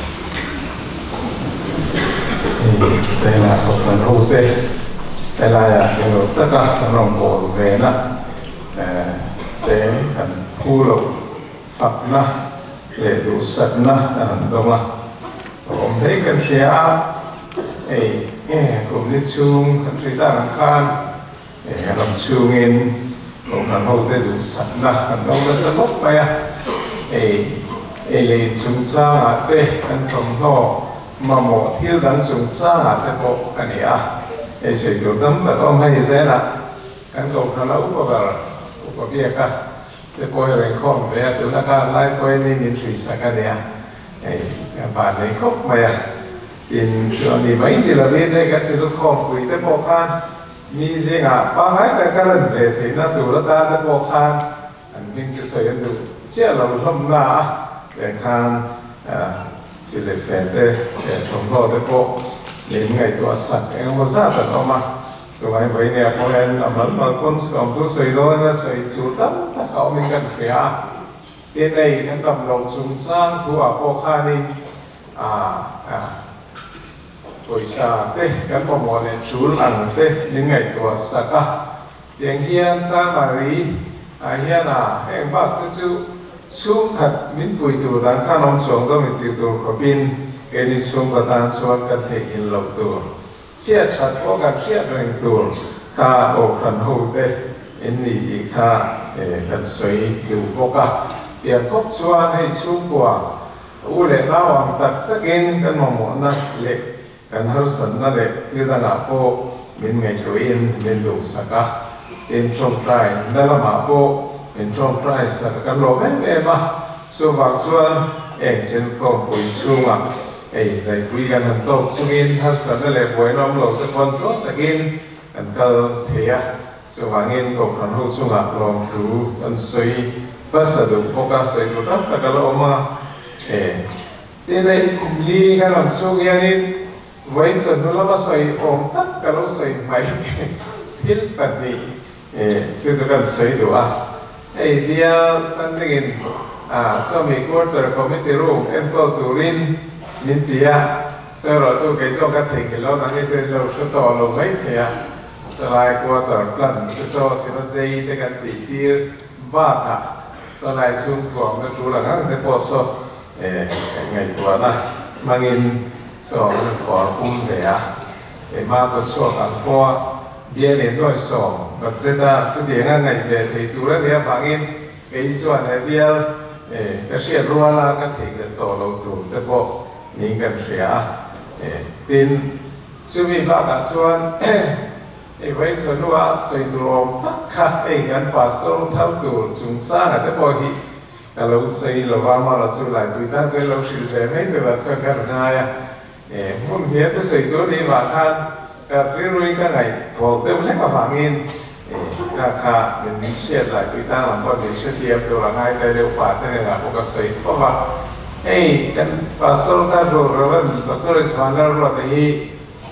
saya nak sopan rute saya ya saya tak nak orang bol vena teh kan pulau fakna le dusatna dan domaผมthấyกันเสียไอ้เอ้กลุ่มนิชุงกันฟรีด้านข้างไอ้ลำชูเงินกลุ่มนั้นเขาได้ดูสัตว์นะกันต้องมาสนุกไปอ่ะไอ้ไอ้เลยจุงจ้าเต้กันทำท่อมาหมดที่ดันจุงจ้าเต้พบกันเนี่ยไอ้เสียอยู่ตั้งแต่ต้องให้เสียนะกันกลุ่มนั้นอุปกรณ์อุปกรณ์ก็ te poi renkong ve tu na ka lai poi ni ni tri sakania ei ba nei khop maya in cho ni mai ni la ni ne ka se lu khom pui te po khan mi je nga pa hai ta ka lan ve the na tu la ta te po khan an min chu soi an du chia lo lom na te khan si le fe te thong lo te po lên ngày tua sạch em có ra tận đâu mà rồi anh vậy nè con em làm lớn mà con sống tu sấy đó nó sấy chủ tâm là cậu mình cần phải à tên này nó cầm đầu chúng sang thu à po kha đi à à tuổi xa thế cái phong mô này chú lặng thế những ngày tua sạch à tiếng hiền cha bà rí à hiền à em bác cái chú xuống khát mình bùi tù đang khăn ông xuống đó mình tiêu tù có pin cái đi xuống và tan xuống cái thể hiện lộc tù chia chặt có cái chia rèn tù khá ổ khẩn hậu tê in đi thì khá khẩn suy dù có cả tiền cốc xoan hay xuống quả u lệ lao hoàng tật tất nhiên cái mong muốn là lệ cái hơi sẵn là lệ thì ta ngã bộ mình ngày chủ in mình đủ sạc á tiền trong trai nó là mà bộ mình trong trai sạc cái lỗ em em á số vàng xuân em xin con bùi xuống à ấy giải quyếtกันทั้งโต๊ะช่วงนี้ถ้าสันนั่นแหละป่วยน้องหลงตะคนรถตะกินกันก็เทียส่วนว่าเงินก็ขันหูช่วงหลักลองถือกันสวยภาษาดุพวกกันสวยตัวตั้งแต่ก็เรามาเอ๋ที่ในลีกันหลังช่วงนี้ไว้จนเรามาสวยอมตั้งก็เราสวยใหม่ที่ปัจจุบันเอ๋ชื่อกันสวยดูอ่ะเอ้เดียสันติกินอ่าสมัยก่อนตัวคอมมิตี้รูมเอ็มก็ตูรินนิติยะเสร็จแล้วจู่ๆก็ถึงแล้วนั่งเฉยๆเราก็ต่อลงไม่เทียสลายกว่าต่อกันก็โซ่สิมันใจแต่กันติดที่บ้าค่ะสลายชุ่มถ่วงก็จู่หลังแต่พอโซ่เอ่อไงตัวนะมาเงินสองขอคุ้มเดียเอ่อมาก็โซ่กันพอเบี้ยเลี้ยงด้วยสองก็จะได้สุดที่งั้นไงเดียที่ตัวเนี้ยบางเงินไอ้ส่วนเบี้ยเอ่อก็เสียรัวละก็ถึงจะต่อลงถูกแต่พอนี่กันเสียเป็นช่วงนี้บ้านชวนไอ้ไว้ชนว่าสวยรวมทักค่ะไอ้กันปัสสาวะเท่าตัวจุงซ่าแต่พอที่เราใส่เราว่ามาเราสุดหลายปีตั้งใจเราสิลแต่ไม่แต่ว่าชวนกันง่ายอ่ะมุ่งเหี้ยตัวใส่ตัวนี้ว่าท่านกับเรื่องนี้ก็ไงพอเติมเล็กกว่าฝังอินราคาเป็นเสียหลายปีตั้งหลังพอถึงเสียเทียบตัวง่ายแต่เร็วกว่าแต่เนี่ยเราก็ใส่เพราะว่าHey, kan pasal tado rawan doktor Ismail Roti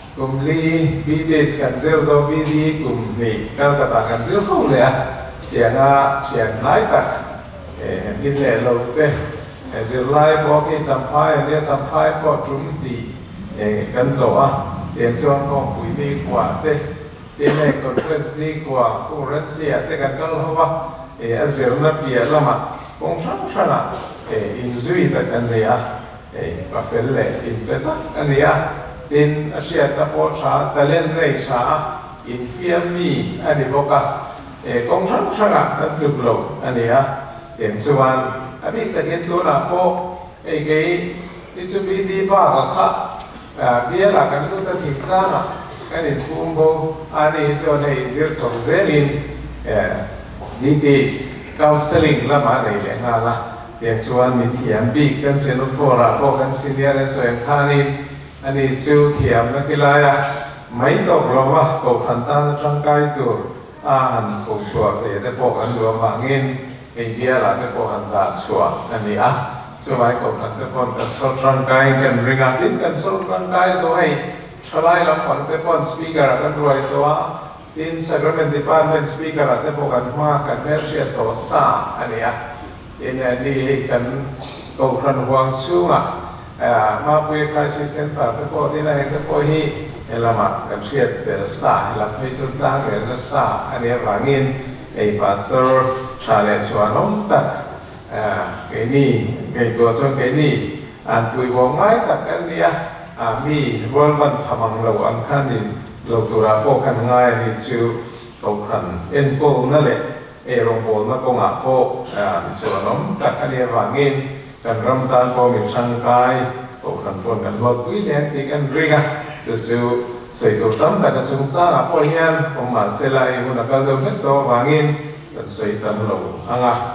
kumli bidis kan zel zo bidi kumli kal kata kan zel kau le ya na chian lai tak eh ni le lo te zel lai bo ki champai ne champai po trum di eh kan lo a tiang chuan kong pui ni kwa te te ne conference ni kwa ku ran sia te kan kal ho wa eh azel na pia lama kong sang sana in zui tak an ria eh pa fel le in peta an ria in asia ta po sa talen rei sa in fiami ani boka eh kong sang sanga kan tu lo an ria ten suan abi ta gen tu na po eh ge ni chu bi di ba ka kha a bia la kan lu ta thim ka na kan in kumbo ani so nei zir chong zenin eh ni dis counseling la ma nei le nga la tiang chuan mi thiam bik kan senofora po kan senior soem khanin ani chu thiam na kilaya mai to rova ko khantan tangkai tur a han ko suwa te te po kan lo mangin e bia la te po han da suwa ani a so vai ko kan te pon kan so tangkai kan ringatin kan so tangkai to ai thalai lam pang te pon speaker kan ruai to a in sacrament department speaker te po kan ma kan mercia to sa ani a ini di kan kau kan huang sunga, ma punya crisis center, tapi di lain tapi hi, elama kan siat bersah, elam hui sudah bersah, ada bangin, eh pastor chale suanom tak, ini, ini tua suan ini, antui wongai tak kan dia, ami walban pamang lau angkanin, lau turapo kan ngai ni cu kau kan enpo nale. Eh rongpo na ko nga po suanom tak ani wangin kan ramtan po min sangkai po kan pon kan lot ui len ti kan ringa tu chu sei tu tam tak chung sa na po hian po ma selai hun ka do met to wangin kan sei tam lo anga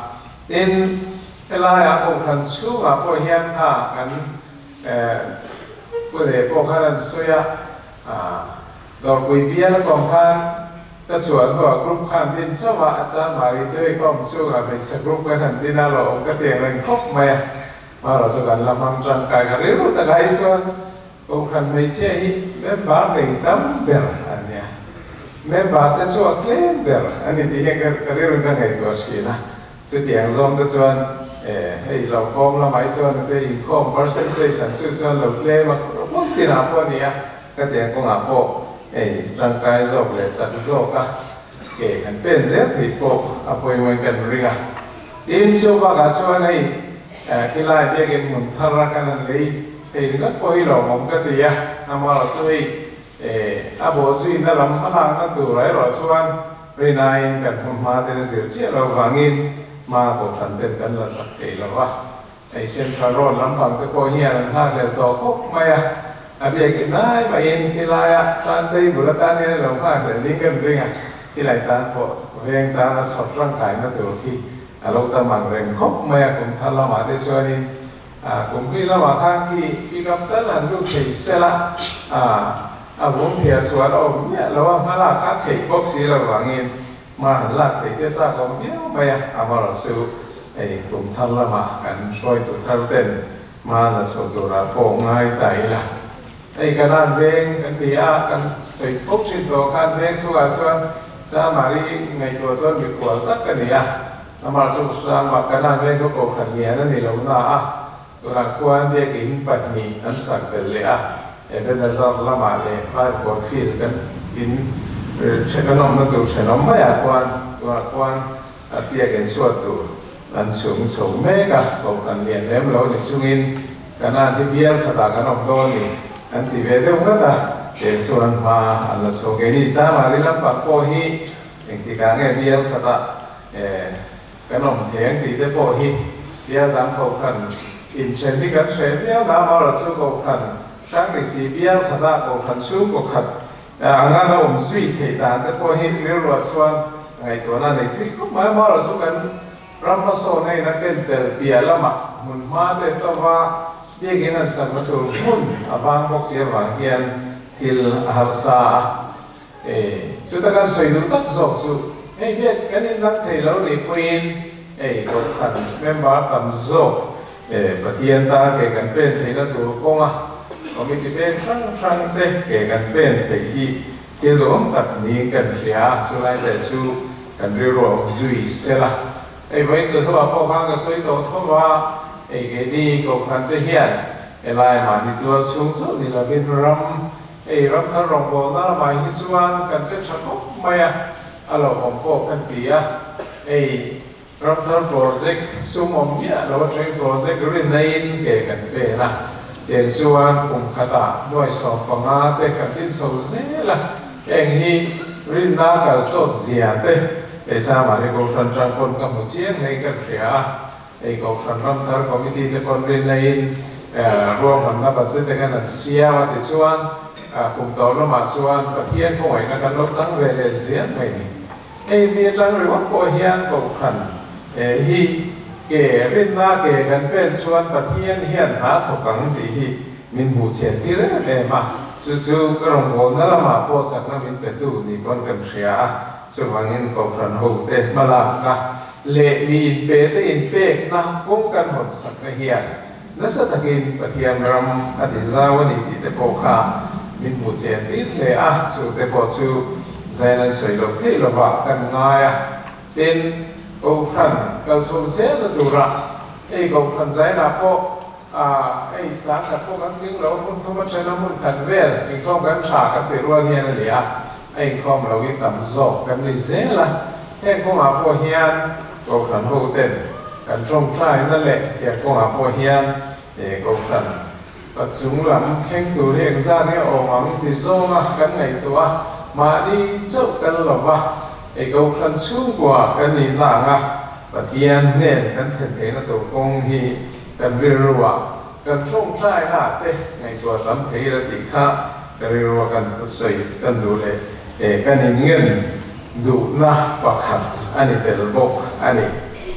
อินเวลาอาองค์ท่านชูอาพอเฮียนค่ะกันเอ่อผู้เด็กพวกข้ารันสุยะดอกกุยเบียและกองข้าก็ชวนพวกกลุ่มข้ามดินชาวอาจารย์มาริช่วยกองสู้กับเป็นสักกลุ่มกันดินน่าเราองค์ก็เตียงเรื่องครบไหมมาเราสุกันลำพังจังกายกันเรื่องแต่ไงส่วนองค์ท่านไม่ใช่แม่บ้านในตั้มเบลอันเนี้ยแม่บ้านจะช่วยเคลมเบลอันนี้ที่เห็นกันเรื่องกันไงตัวชีนะจะเตียงซอมก็ชวนเอ่อให้เราคอมเราไม่ชวนได้อินคอมเปอร์เซ็นต์ได้สันสุดส่วนเราเคลมมาพวกที่น่าพวกนี้ก็เตียงก็งาพวกเอ้ร่างกายโรคเลยจัดโรคก็เกี่ยกันเป็นเสียที่พวกอภัยมันกันเรื่องทีมชูบากาชวนให้กีฬาเด็กมุนทารักกันเลยทีนี้ก็พอให้เรามองก็ตีอ่ะนำมาเราช่วยเอ่ออาโบสุยนั่นเรามาทางนั่นตัวไรเราชวนเรียนายกันผมมาเตนเสียเชี่ยเราฟังอินมาบอกทันเต้นกันละสักเกลว่าไอเส้นทางรถลำพังก็พอเฮียลังท่าเรือต่อพบไม่อ่ะอาเบียกินได้ไปเองกีฬาอ่ะทานตีบุรตาเนี่ยเราพลาดเลยลิงกันเรื่องอ่ะที่ไหลตาพอเรียงตาสดร่างกายนั่นตัวที่เราตามเรื่องคบไม่อ่ะผมท่านละมาได้ช่วยนี่อ่าผมพี่ละมาข้างที่พี่กับท่านนั้นลูกเทเสละอ่าอาผมเทียสวนอมเนี่ยเราว่ามาลาคาเทบ็อกซี่เราหวังเงินมาหันลากเทก็ทราบว่าเนี่ยไม่อ่ะอามาเราซื้อไอ้กลุ่มท่านละมากันช่วยตัวท่านเต้นมาละโชว์ตัวเราโป่งง่ายใจละไอ้การนั่งเวงกันปีอากันใส่ฟุกชิ้นตัวการเวงสุขส่วนจะมารีในตัวจนมีขวดตักกันเนี่ยอามาสุขสามว่าการนั่งเวงก็โกขันเงี้ยนั่นนี่เราหน้าอ่ะตัวเราควรเรียกอินปัตนีอันสักเป็นเลยอ่ะเอ็นเป็นจะละมาเลยไปหัวฟิลกันอินเช่นน้องนั่นตัวเช่นน้องไม่อยากควรตัวควรเรียกอินส่วนตัวอันสูงสูงเมกะโกขันเงี้ยเลี้ยงเราในช่วงอินการนั่งที่เบี้ยขตากันออกตัวนี่อันที่เวทีมันก็เกิดส่วนมาอันละส่วนนี้จ้ามาริลับปักโพฮีเองที่การเงินเดียวขตาเอ่อขนมเทียงที่ได้โพฮีเดียวตามโพกันอินเชนที่กันเชนเดียวตามมาเราสู้โพกันช่างดิสีเดียวขตาโพกันสู้โพกันแต่อันนั้นเราไม่สู้ที่ตาได้โพฮีเรียกว่าส่วนไงตัวนั้นในที่ก็หมายมาเราสู้กันรับมาโซนในนักเต้นเตลเปียละมามุนมาเต้นตัวว่าเรียกงั้นสัมมาทุลมุนอาบางพวกเสียบางเฮียนทิลฮัลซาเอสุดท้ายสวยดูตักจอกสุเฮ้ยเรียกงั้นนั่งเทเราในควีนเอ้ก็ขันเมมเบอร์ตั้มจอกเอ้ปฏิญาณตาเกี่ยกันเป็นเทเราตัวกงอ่ะก็มีที่เป็นครั้งครั้งเตะเกี่ยกันเป็นเทที่ที่รวมตักนี้กันเสียสุดท้ายแต่สู้กันเรียกว่าจุยเสละไอ้ไว้สุดท้ายพวกข้างก็สวยตัวทั่วว่าไอ้เกดีก็คันเทียนไอ้ลายมันตัวสูงสุดนี่เราเป็นรำไอ้รำข้ารองโบน่ามาฮิสวานกันเจ็ดชั้นก็ไม่อะเราผมพวกกันตีอะไอ้รำข้ารโปรเจกต์สูงอมเนี่ยเราใช้โปรเจกต์เรื่องนี้เกี่ยกันเป็นนะเดี๋ยวส่วนผมขตาด้วยสอบปังอาเตกันที่สุดเสียละเองฮีรินนากับสดเสียเตไอ้สามาริโกฟันจังคนกับมุเชียงในกันเสียไอ้ก็ฟันรำทาร์คอมมิตี้ที่คนเรียนในรวมกันนับปัจจัยกันเสียมาติดส่วนกลุ่มตัวละมาส่วนประเทศก็ไหวนักลบจังเวรเสียไม่นี่ไอ้มีจังหรือว่าโคเฮียนก็ขันเอ้ฮีเกเรียนหน้าเกกันเป็นส่วนประเทศเฮียนหาถูกกังที่ฮีมินหูเฉียนที่เรื่องเอ็มาจู่ๆก็ลงโอนนั่นละมาโพสต์นักมินเป็ดดูนี่คนกันเสียส่วนวันนี้ก็ขันหูเตะมาลากนะเละมีอินเปตอินเปกนะกุ้งกันหมดสักเฮียนั่นสักกินปฏิญาณรำอธิษฐานวันนี้ที่เตปโคามินบุเจติเลอะสู่เตปสู่ใจนั้นสวยลงที่ระบากันง่ายเป็นกุศลกัลสมเสนตุระไอ้กุศลใจนะพวกไอ้สารกับพวกกันทิ้งเราคนทุกคนใช้น้ำมันขันเวลไอ้ข้อกันฉากกันติดรัวเฮียนเลยอะไอ้ข้อมเราวิตัมโซกันลิเซละแค่ข้อมาพวกเฮียนก็ขันหูเต้นกันตรงใต้นั่นแหละเดี๋ยวก็หาพอเฮียนเดี๋ยวก็ขันปัจจุบันแข่งตัวเรียกซาเนี่ยออกมาที่โซนะกันไงตัวมาดีเจ้ากันหรอวะไอ้ก็ขันสูงกว่ากันนี่ต่างอ่ะปัจจัยเนี่ยกันเห็นๆนะตัวกงฮีกันเรียกว่ากันตรงใต้น่ะเต้ไงตัวตั้มเทียรติข้ากันเรียกว่ากันใส่กันดูเลยเอ้กันเงินดูนะประคับอันนี้แต่ระบบอันนี้เอ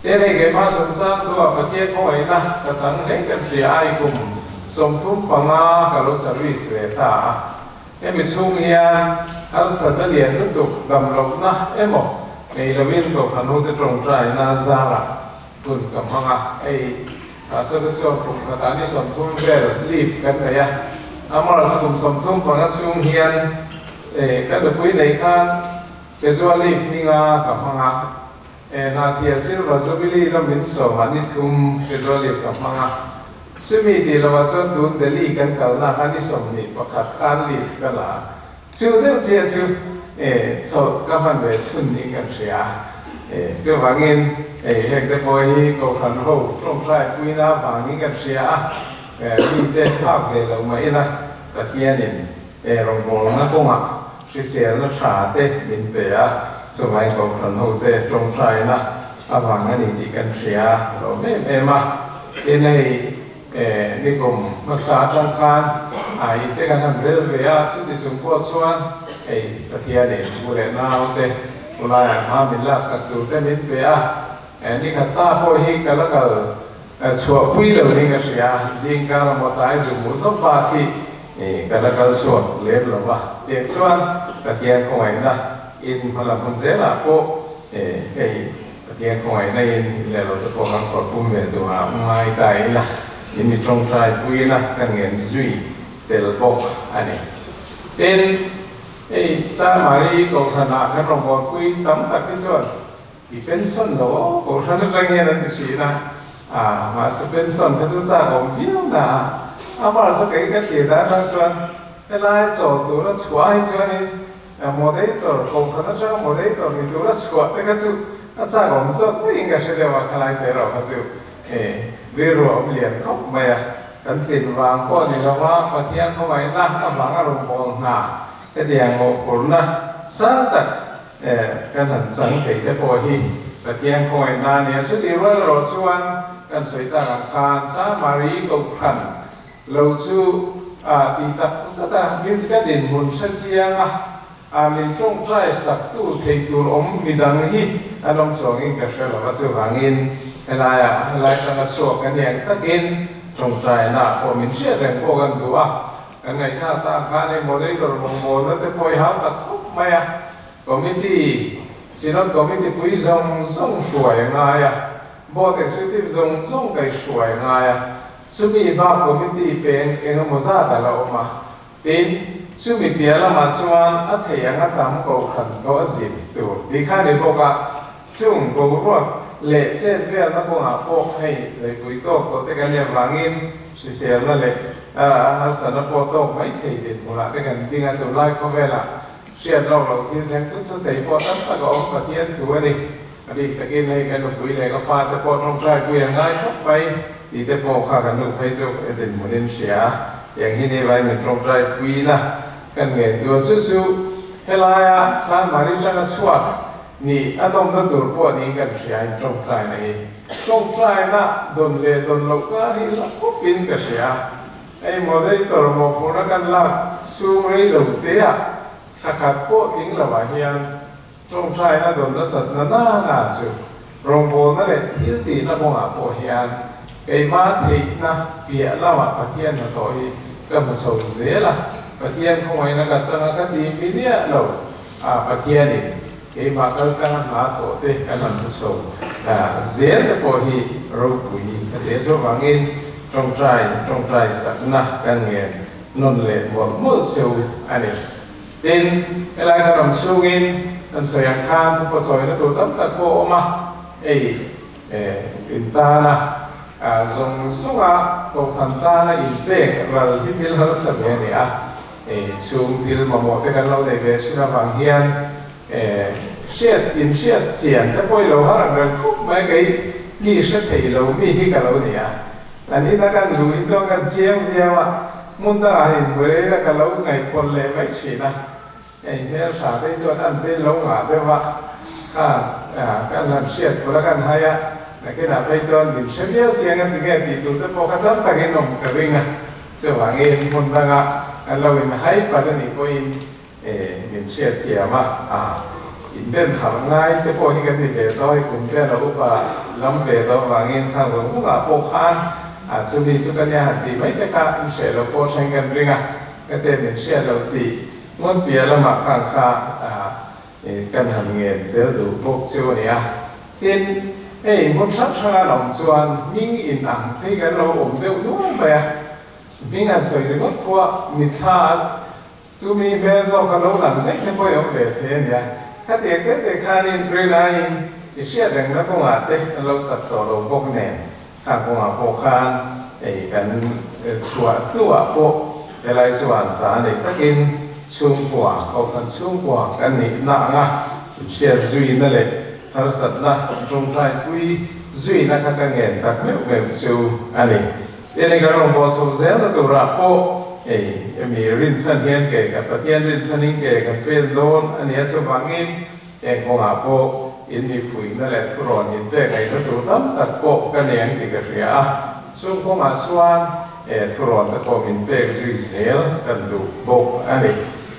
thế này cái mà chúng ta tôi bắt chia có ấy na cái sáng lấy cái gì ai cùng sống thung bằng à cái lối service về ta em mình chung hiền al sát liền lúc tục cầm lộc na em một này là viên của phần hỗ trợ trồng trái na ra là tuần cầm hăng à ấy à sau đó cho cùng cái tani sống thung về leaf cái này à amma là cùng sống thung bằng cái chung hiền ấy cái được quý này kan cái zoa leaf ni nga cầm hăng à e na tia silva zobili la min so mani thum ke zoli ka manga sumi di la wa chon dun deli kan kal na hani som ni pakhat kan li kala chu de che chu e so ka han be chun ni kan ria e chu wangin e hek de boy ko khan ho trong trai pui na wangin kan ria e ni de phak ve lo mai na ta hianin e rong bol na ko ma Christian na cha te min pe a so mai ko khan ho te trong trai na avang ani di kan ria lo me me ma e nei e ni kom masa tang khan ai te kan han rel ve a chu ti chung ko chuan e pathia ne bu le na o te ula ma min la sak tu te min pe a e ni khat ta po hi ka la kal chua pui lo ni ka ria jing ka la mo tai zu mu so pa ki e ka la kal so le lo ba te chuan pathia ko ai na in hala punzela po e ei pathia ko ai na in le lo to ko kan ko pum ve tu a mai tai la in mi trong trai pui na kan ngen zui tel bok ani ten ei cha mari ko thana kan rong bol pui tam tak ki chon i pension lo ko thana rang hen an ti si na a ma se pension ka chu cha ko biu na amar so kai ka thi da na chon elai cho tu na chhuai chon ni moderator ko khana cha moderator ni tu la chhuat te ka chu a cha ko so ko inga se le wa khalai te ro ka chu e vi ro om lian khop mai a kan tin wang ko ni ga wa pathian ko mai na ka wang a rong bol na te diang mo por na san tak e kan han sang thei te po hi pathian ko ai na ne chu ti wa ro chuan kan soi ta ka khan cha mari ko khan lo chu a ti tak sa ta min ka din mun sa chiang a a min trong trai sak tu thei tur om midang hi anom chong in ka shela wa chu wangin elaya elai ta so kan yang takin trong trai na ko min sia reng ko kan tu a kan ngai kha ta kha ne moderator mong mo na te poi ha ta khop mai a committee sinot committee pui zong zong shuai nga ya board executive zong zong kai shuai nga ya sumi ba committee pen eng mo za ta la oma tin sumi pia la ma chuan a thei anga tam ko khan ko zin tu ti kha ne ko ka chung ko ro le che ve na ko ha po hei le pui to to te kan ya wangin si se na le a ha sa na po to mai thei din mo la te kan dinga tu lai ko ve la sia lo lo tin sang tu tu thei po tam ta ko pa tien tu ani ani ta ke nei kan pui le ka fa te po trong trai pui ngai ko pai ti te po kha kan nu phai zo e din mo din sia yang hi ne vai min trong trai pui na kan nge du chu chu helaya ta mari changa suat ni anom na tur po ni kan sia in trong trai nei trong trai na don le don lo ka ri la ko pin ka sia ai mo dei tor mo pu na kan la su rei lo te a kha khat po ting la wa hian trong trai na don na sat na na na chu rong bo na le thil ti na ko nga po hian kai ma thei na pia la wa pathian na to hi ka mo so ze la pathian ko ai na ka changa ka ti mi dia lo a pathian ni cái mà các các ngã thổ thế cái mình cũng sầu là dễ để bỏ hi râu bụi cái dễ số vàng in trong trai trong trai sạch na cái nghề non lệ một mức siêu anh ấy tên cái này cái làm siêu in anh soi ăn khan thu có soi nó đồ tấm các bộ mà ấy in ta na à dùng số à có phần ta na in tệ và khi thiếu hơn sập này à ấy xuống thiếu mà một cái cái lâu này về sẽ là vàng hiền siết in siết tiền ta bôi lâu hơn rồi mấy cái nghi sẽ thấy lâu mi hi cả lâu này à anh ấy đã cần lùi cho cần chiêm nhiều à muốn ta hình với là cả lâu ngày còn lệ mấy chỉ na anh nếu xả tới cho anh tới lâu ngã tới vậy à cái làm siết của nó cần hay à là cái nào tới cho mình sẽ biết xem anh nghe thì tụi ta bỏ cái tất cả cái nồng cái ring à sự vàng in muốn ta ngã lâu mình hay phải là gì coi in mình sẽ thiệt mà à in den thar ngai te po hi kan ni ve to hi kum te lo pa lam ve to wangin khang rong su ga po khan a chu ni chu kan ya han ti mai te ka in she lo po sang kan ringa ka te ni she lo ti ngon pia la ma khang kha a kan han ngen te du po chu ni a tin ei mon sap sa long chuan ming in ang thei kan lo om deuh nuam mai a ming an soi ri ngot kwa mi kha tu mi be zo ka lo lan nei te po yom ve the ni a ka te ke te kha ni ri lai i sia dang na ko nga te lo chap to lo bok ne ka ko nga po khan ei kan chua tu a po te lai chuan ta nei takin chung kwa ko kan chung kwa kan ni na nga sia zui na le har sat na trong trai pui zui na ka ka ngen tak me me chu ani te ne ka rong bo so zel na tu ra po ei mi rin chan hian ke ka pathian rin chaning ke ka pen don ani a chu wangin e ko nga po in mi fui na le thu ron in te kai na tu tam tak po ka neng ti ka ria a chu ko nga chuan e thu ron ta ko min pe zui zel kan du bok ani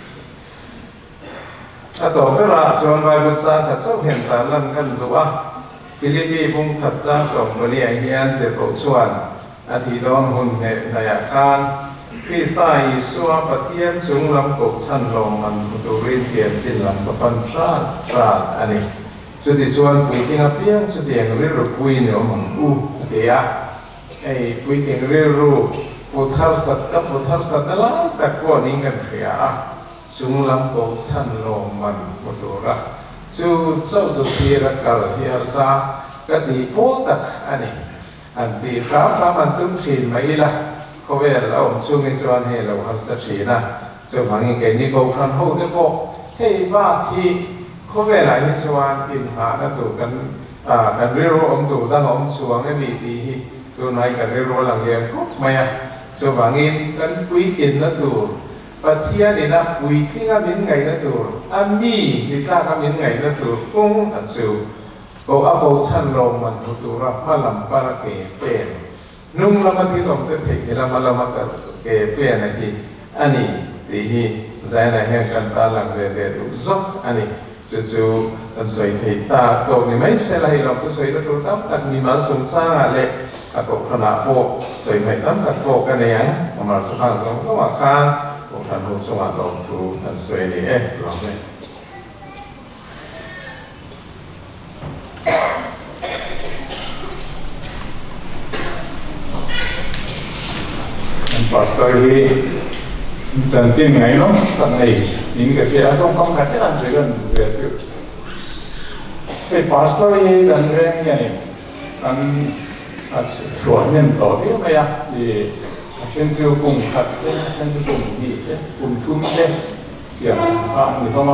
a to pe ra chuan vai bu sa ta chau hen ta lan kan du a Philippi bung that cha som mali a hian te ko chuan a thi dong hun he na ya khan Krista Yesua pathian chung lam ko chan lom man tu rin tian chin lam pa pan sa sa ani chu ti chuan pui king a piang chu tiang ri ru pui ni om u te a ei pui king ri ru pu thar sat ka pu thar sat na la ta ko ning kan khia a chung lam ko chan lom man ko tu ra chu chau chu ti ra kal hi har sa ka ti po tak ani an ti ra ra man tum thin mai la ko ve la om chung in chuan he lo har sa thina chu hangi ke ni ko khan ho te po hei ba hi ko ve la hi chuan in ha na tu kan a kan ri ro om tu dang om chuang e mi ti hi tu nai kan ri ro lang lian ko maya chu wangin kan pui kin na tu pathian ni na pui kinga min ngai na tu an mi ni ka ka min ngai na tu kung an chu ko a ko chan lo man tu tu ra ma lam pa ra ke pen nung lama ti lom te thei lama lama ka ke pen na hi ani ti hi zaina hen kan ta lang de de tu zok ani chu chu an soi thei ta to ni mai se la hi lom tu soi ta tu tam tak ni mal sung sa nga le a ko khana po soi mai tam tak po ka ne yang ma su khan song so ma khan ko khan ho so ma lom tu an soi ni e lom ne pastor hi chân chin ngai no tan nei in ka sia trong không ka te an se gan ve su pe pastor hi dan re ni ani an a chuan nen to te ma ya di chen chu kum khat te chen chu kum ni te kum thum te ya a ni ko ma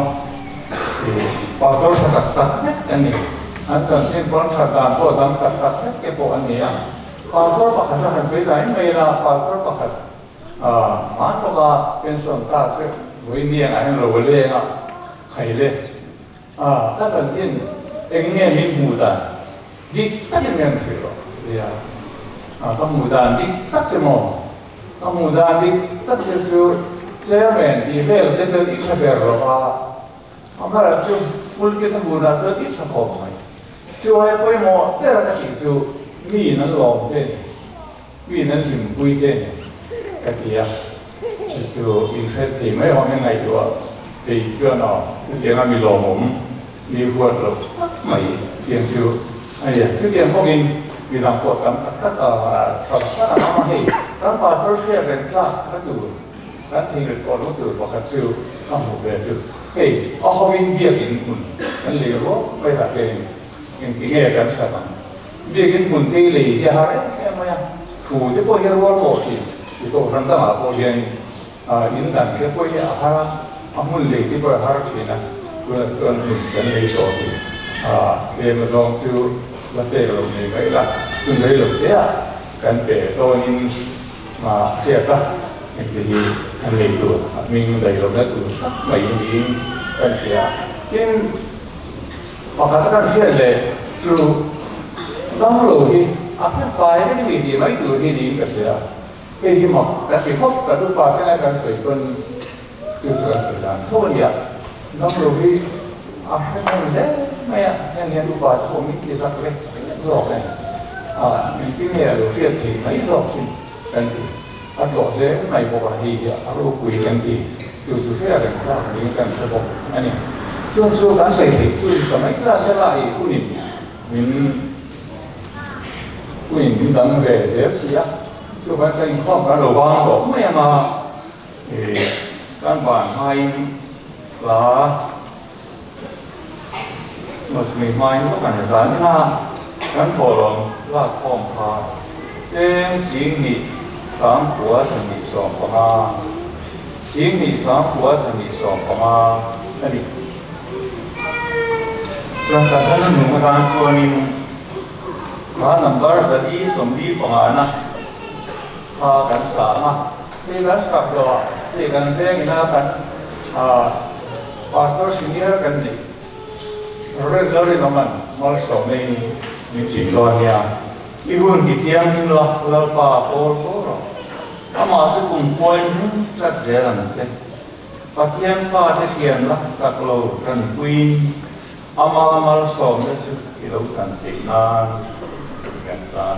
pastor sa tak tak ani an chân chin pon cha dan po dam tak tak ke po an ni ya pastor pakhat sa han sei lai mai la pastor pakhat a man ko ga pension ta se voi ni a hen lo le nga khai le a ta san jin eng nge mi mu da dik ta yen ngen fi lo ya a ta mu da dik ta se mo ta mu da dik ta se su chairman di vel de se di chaber ro a amara chu full ke ta mu da se di chako mai chu ai poi mo te ra ta ti chu mi nan lo chen mi nan him pui chen ka ti ya chu in khet ti mai ho ngai ngai lo te chu no te na mi lo mom mi huat lo mai tiang chu ai ya chu tiang ho in mi dang ko tam tak tak a ta ta na ma hei tam pa tor sia ben tla ka tu ka thi ri to lo tu pa ka chu ka mo be chu hei a ho in bia in kun kan le ro pai ta ke in ki nge kan sa ta bikin pun tei lei dia hari apa ya fu je po hier war mo si itu orang ta ma po dia in dan ke po ya ha amun lei ti po har si na ko na chuan pun kan lei to ti a ke ma zong chu la te lo nei mai la kun lei lo te a kan pe to nin ma kia ta en ke hi kan lei tu min dai lo na tu mai ni kan sia tin pa ka kan sia le chu Long lù thì áp phải cái gì gì mấy từ thì đi cả thế à cái gì mà các cái khóc các đôi bà cái này cái sợi quân sự sự sự làm thôi vậy long lù thì à cái này dễ mày à hiện hiện lúc đó của mình thì sao vậy rõ này à mình cái này là đầu tiên thì mấy rõ thì cần thì à rõ dễ này bộ là gì à lúc quý cần thì sự sự sẽ là cái mình cần phải bộ anh em xuống xuống cái sẽ thì xuống cái mấy cái sẽ lại của mình mình của mình đang về dễ gì á xuống cái cái không cái đầu vang của mấy mà thì các bạn hay là một mình mai nó còn là giá na cái phổ lòng là phong phá trên sinh nhị sáng của sinh nhị sống phong à sinh nhị sáng của sinh nhị sống phong à cái gì trong các cái nó nói rằng cho nên cái number là đi sống đi phong à na à cái sáng à cái cái sáng đó thì cái về cái nào cái à pastor senior cái gì rồi rồi nó mình mới sống mình mình chỉ lo nha ý huấn cái tiếng hình lo lo pa phô phô rồi ama sẽ cùng quay rất dễ làm thế và tiếng pha thế tiếng là sắc lâu cần queen ama ama sống đấy chứ cái lâu sản phẩm là cái sao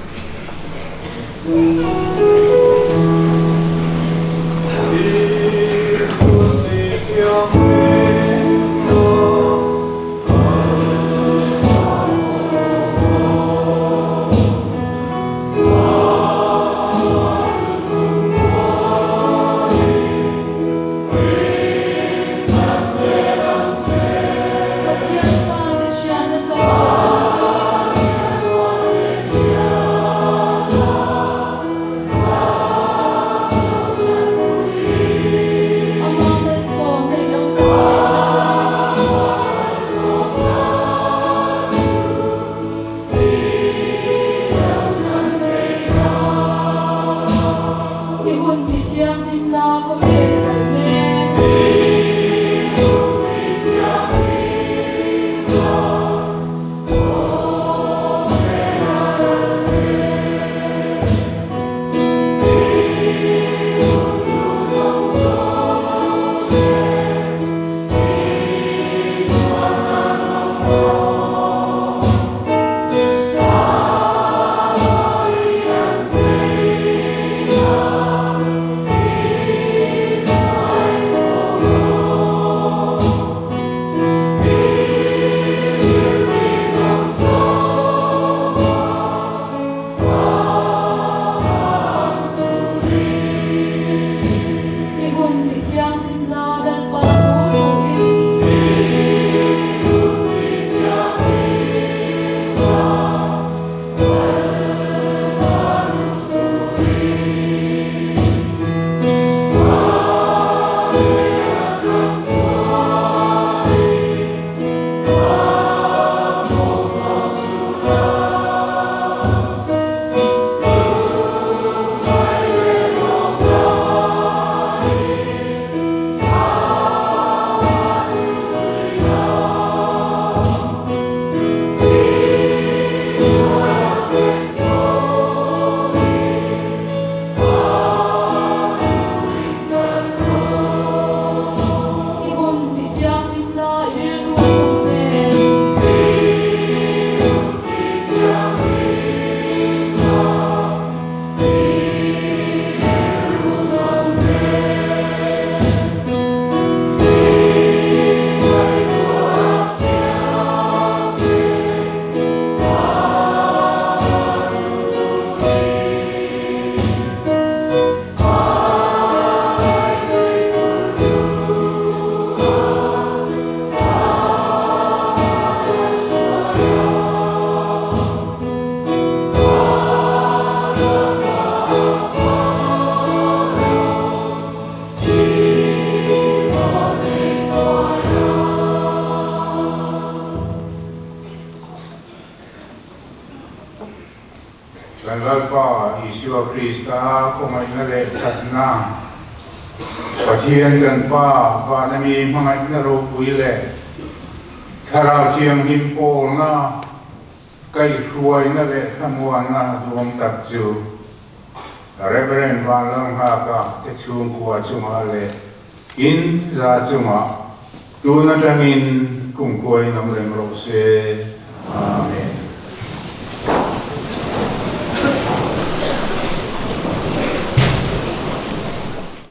Lalpa Isua Krista kumay na lekat na Pasiyan kan pa Vanami mga inarupuile Taraw siyang himpo na Kay suway na le Samuan na duwang takju Reverend Van Lang Haka Tetsung kuwa sumale In za suma tu na tangin kung kuay nam rem ro se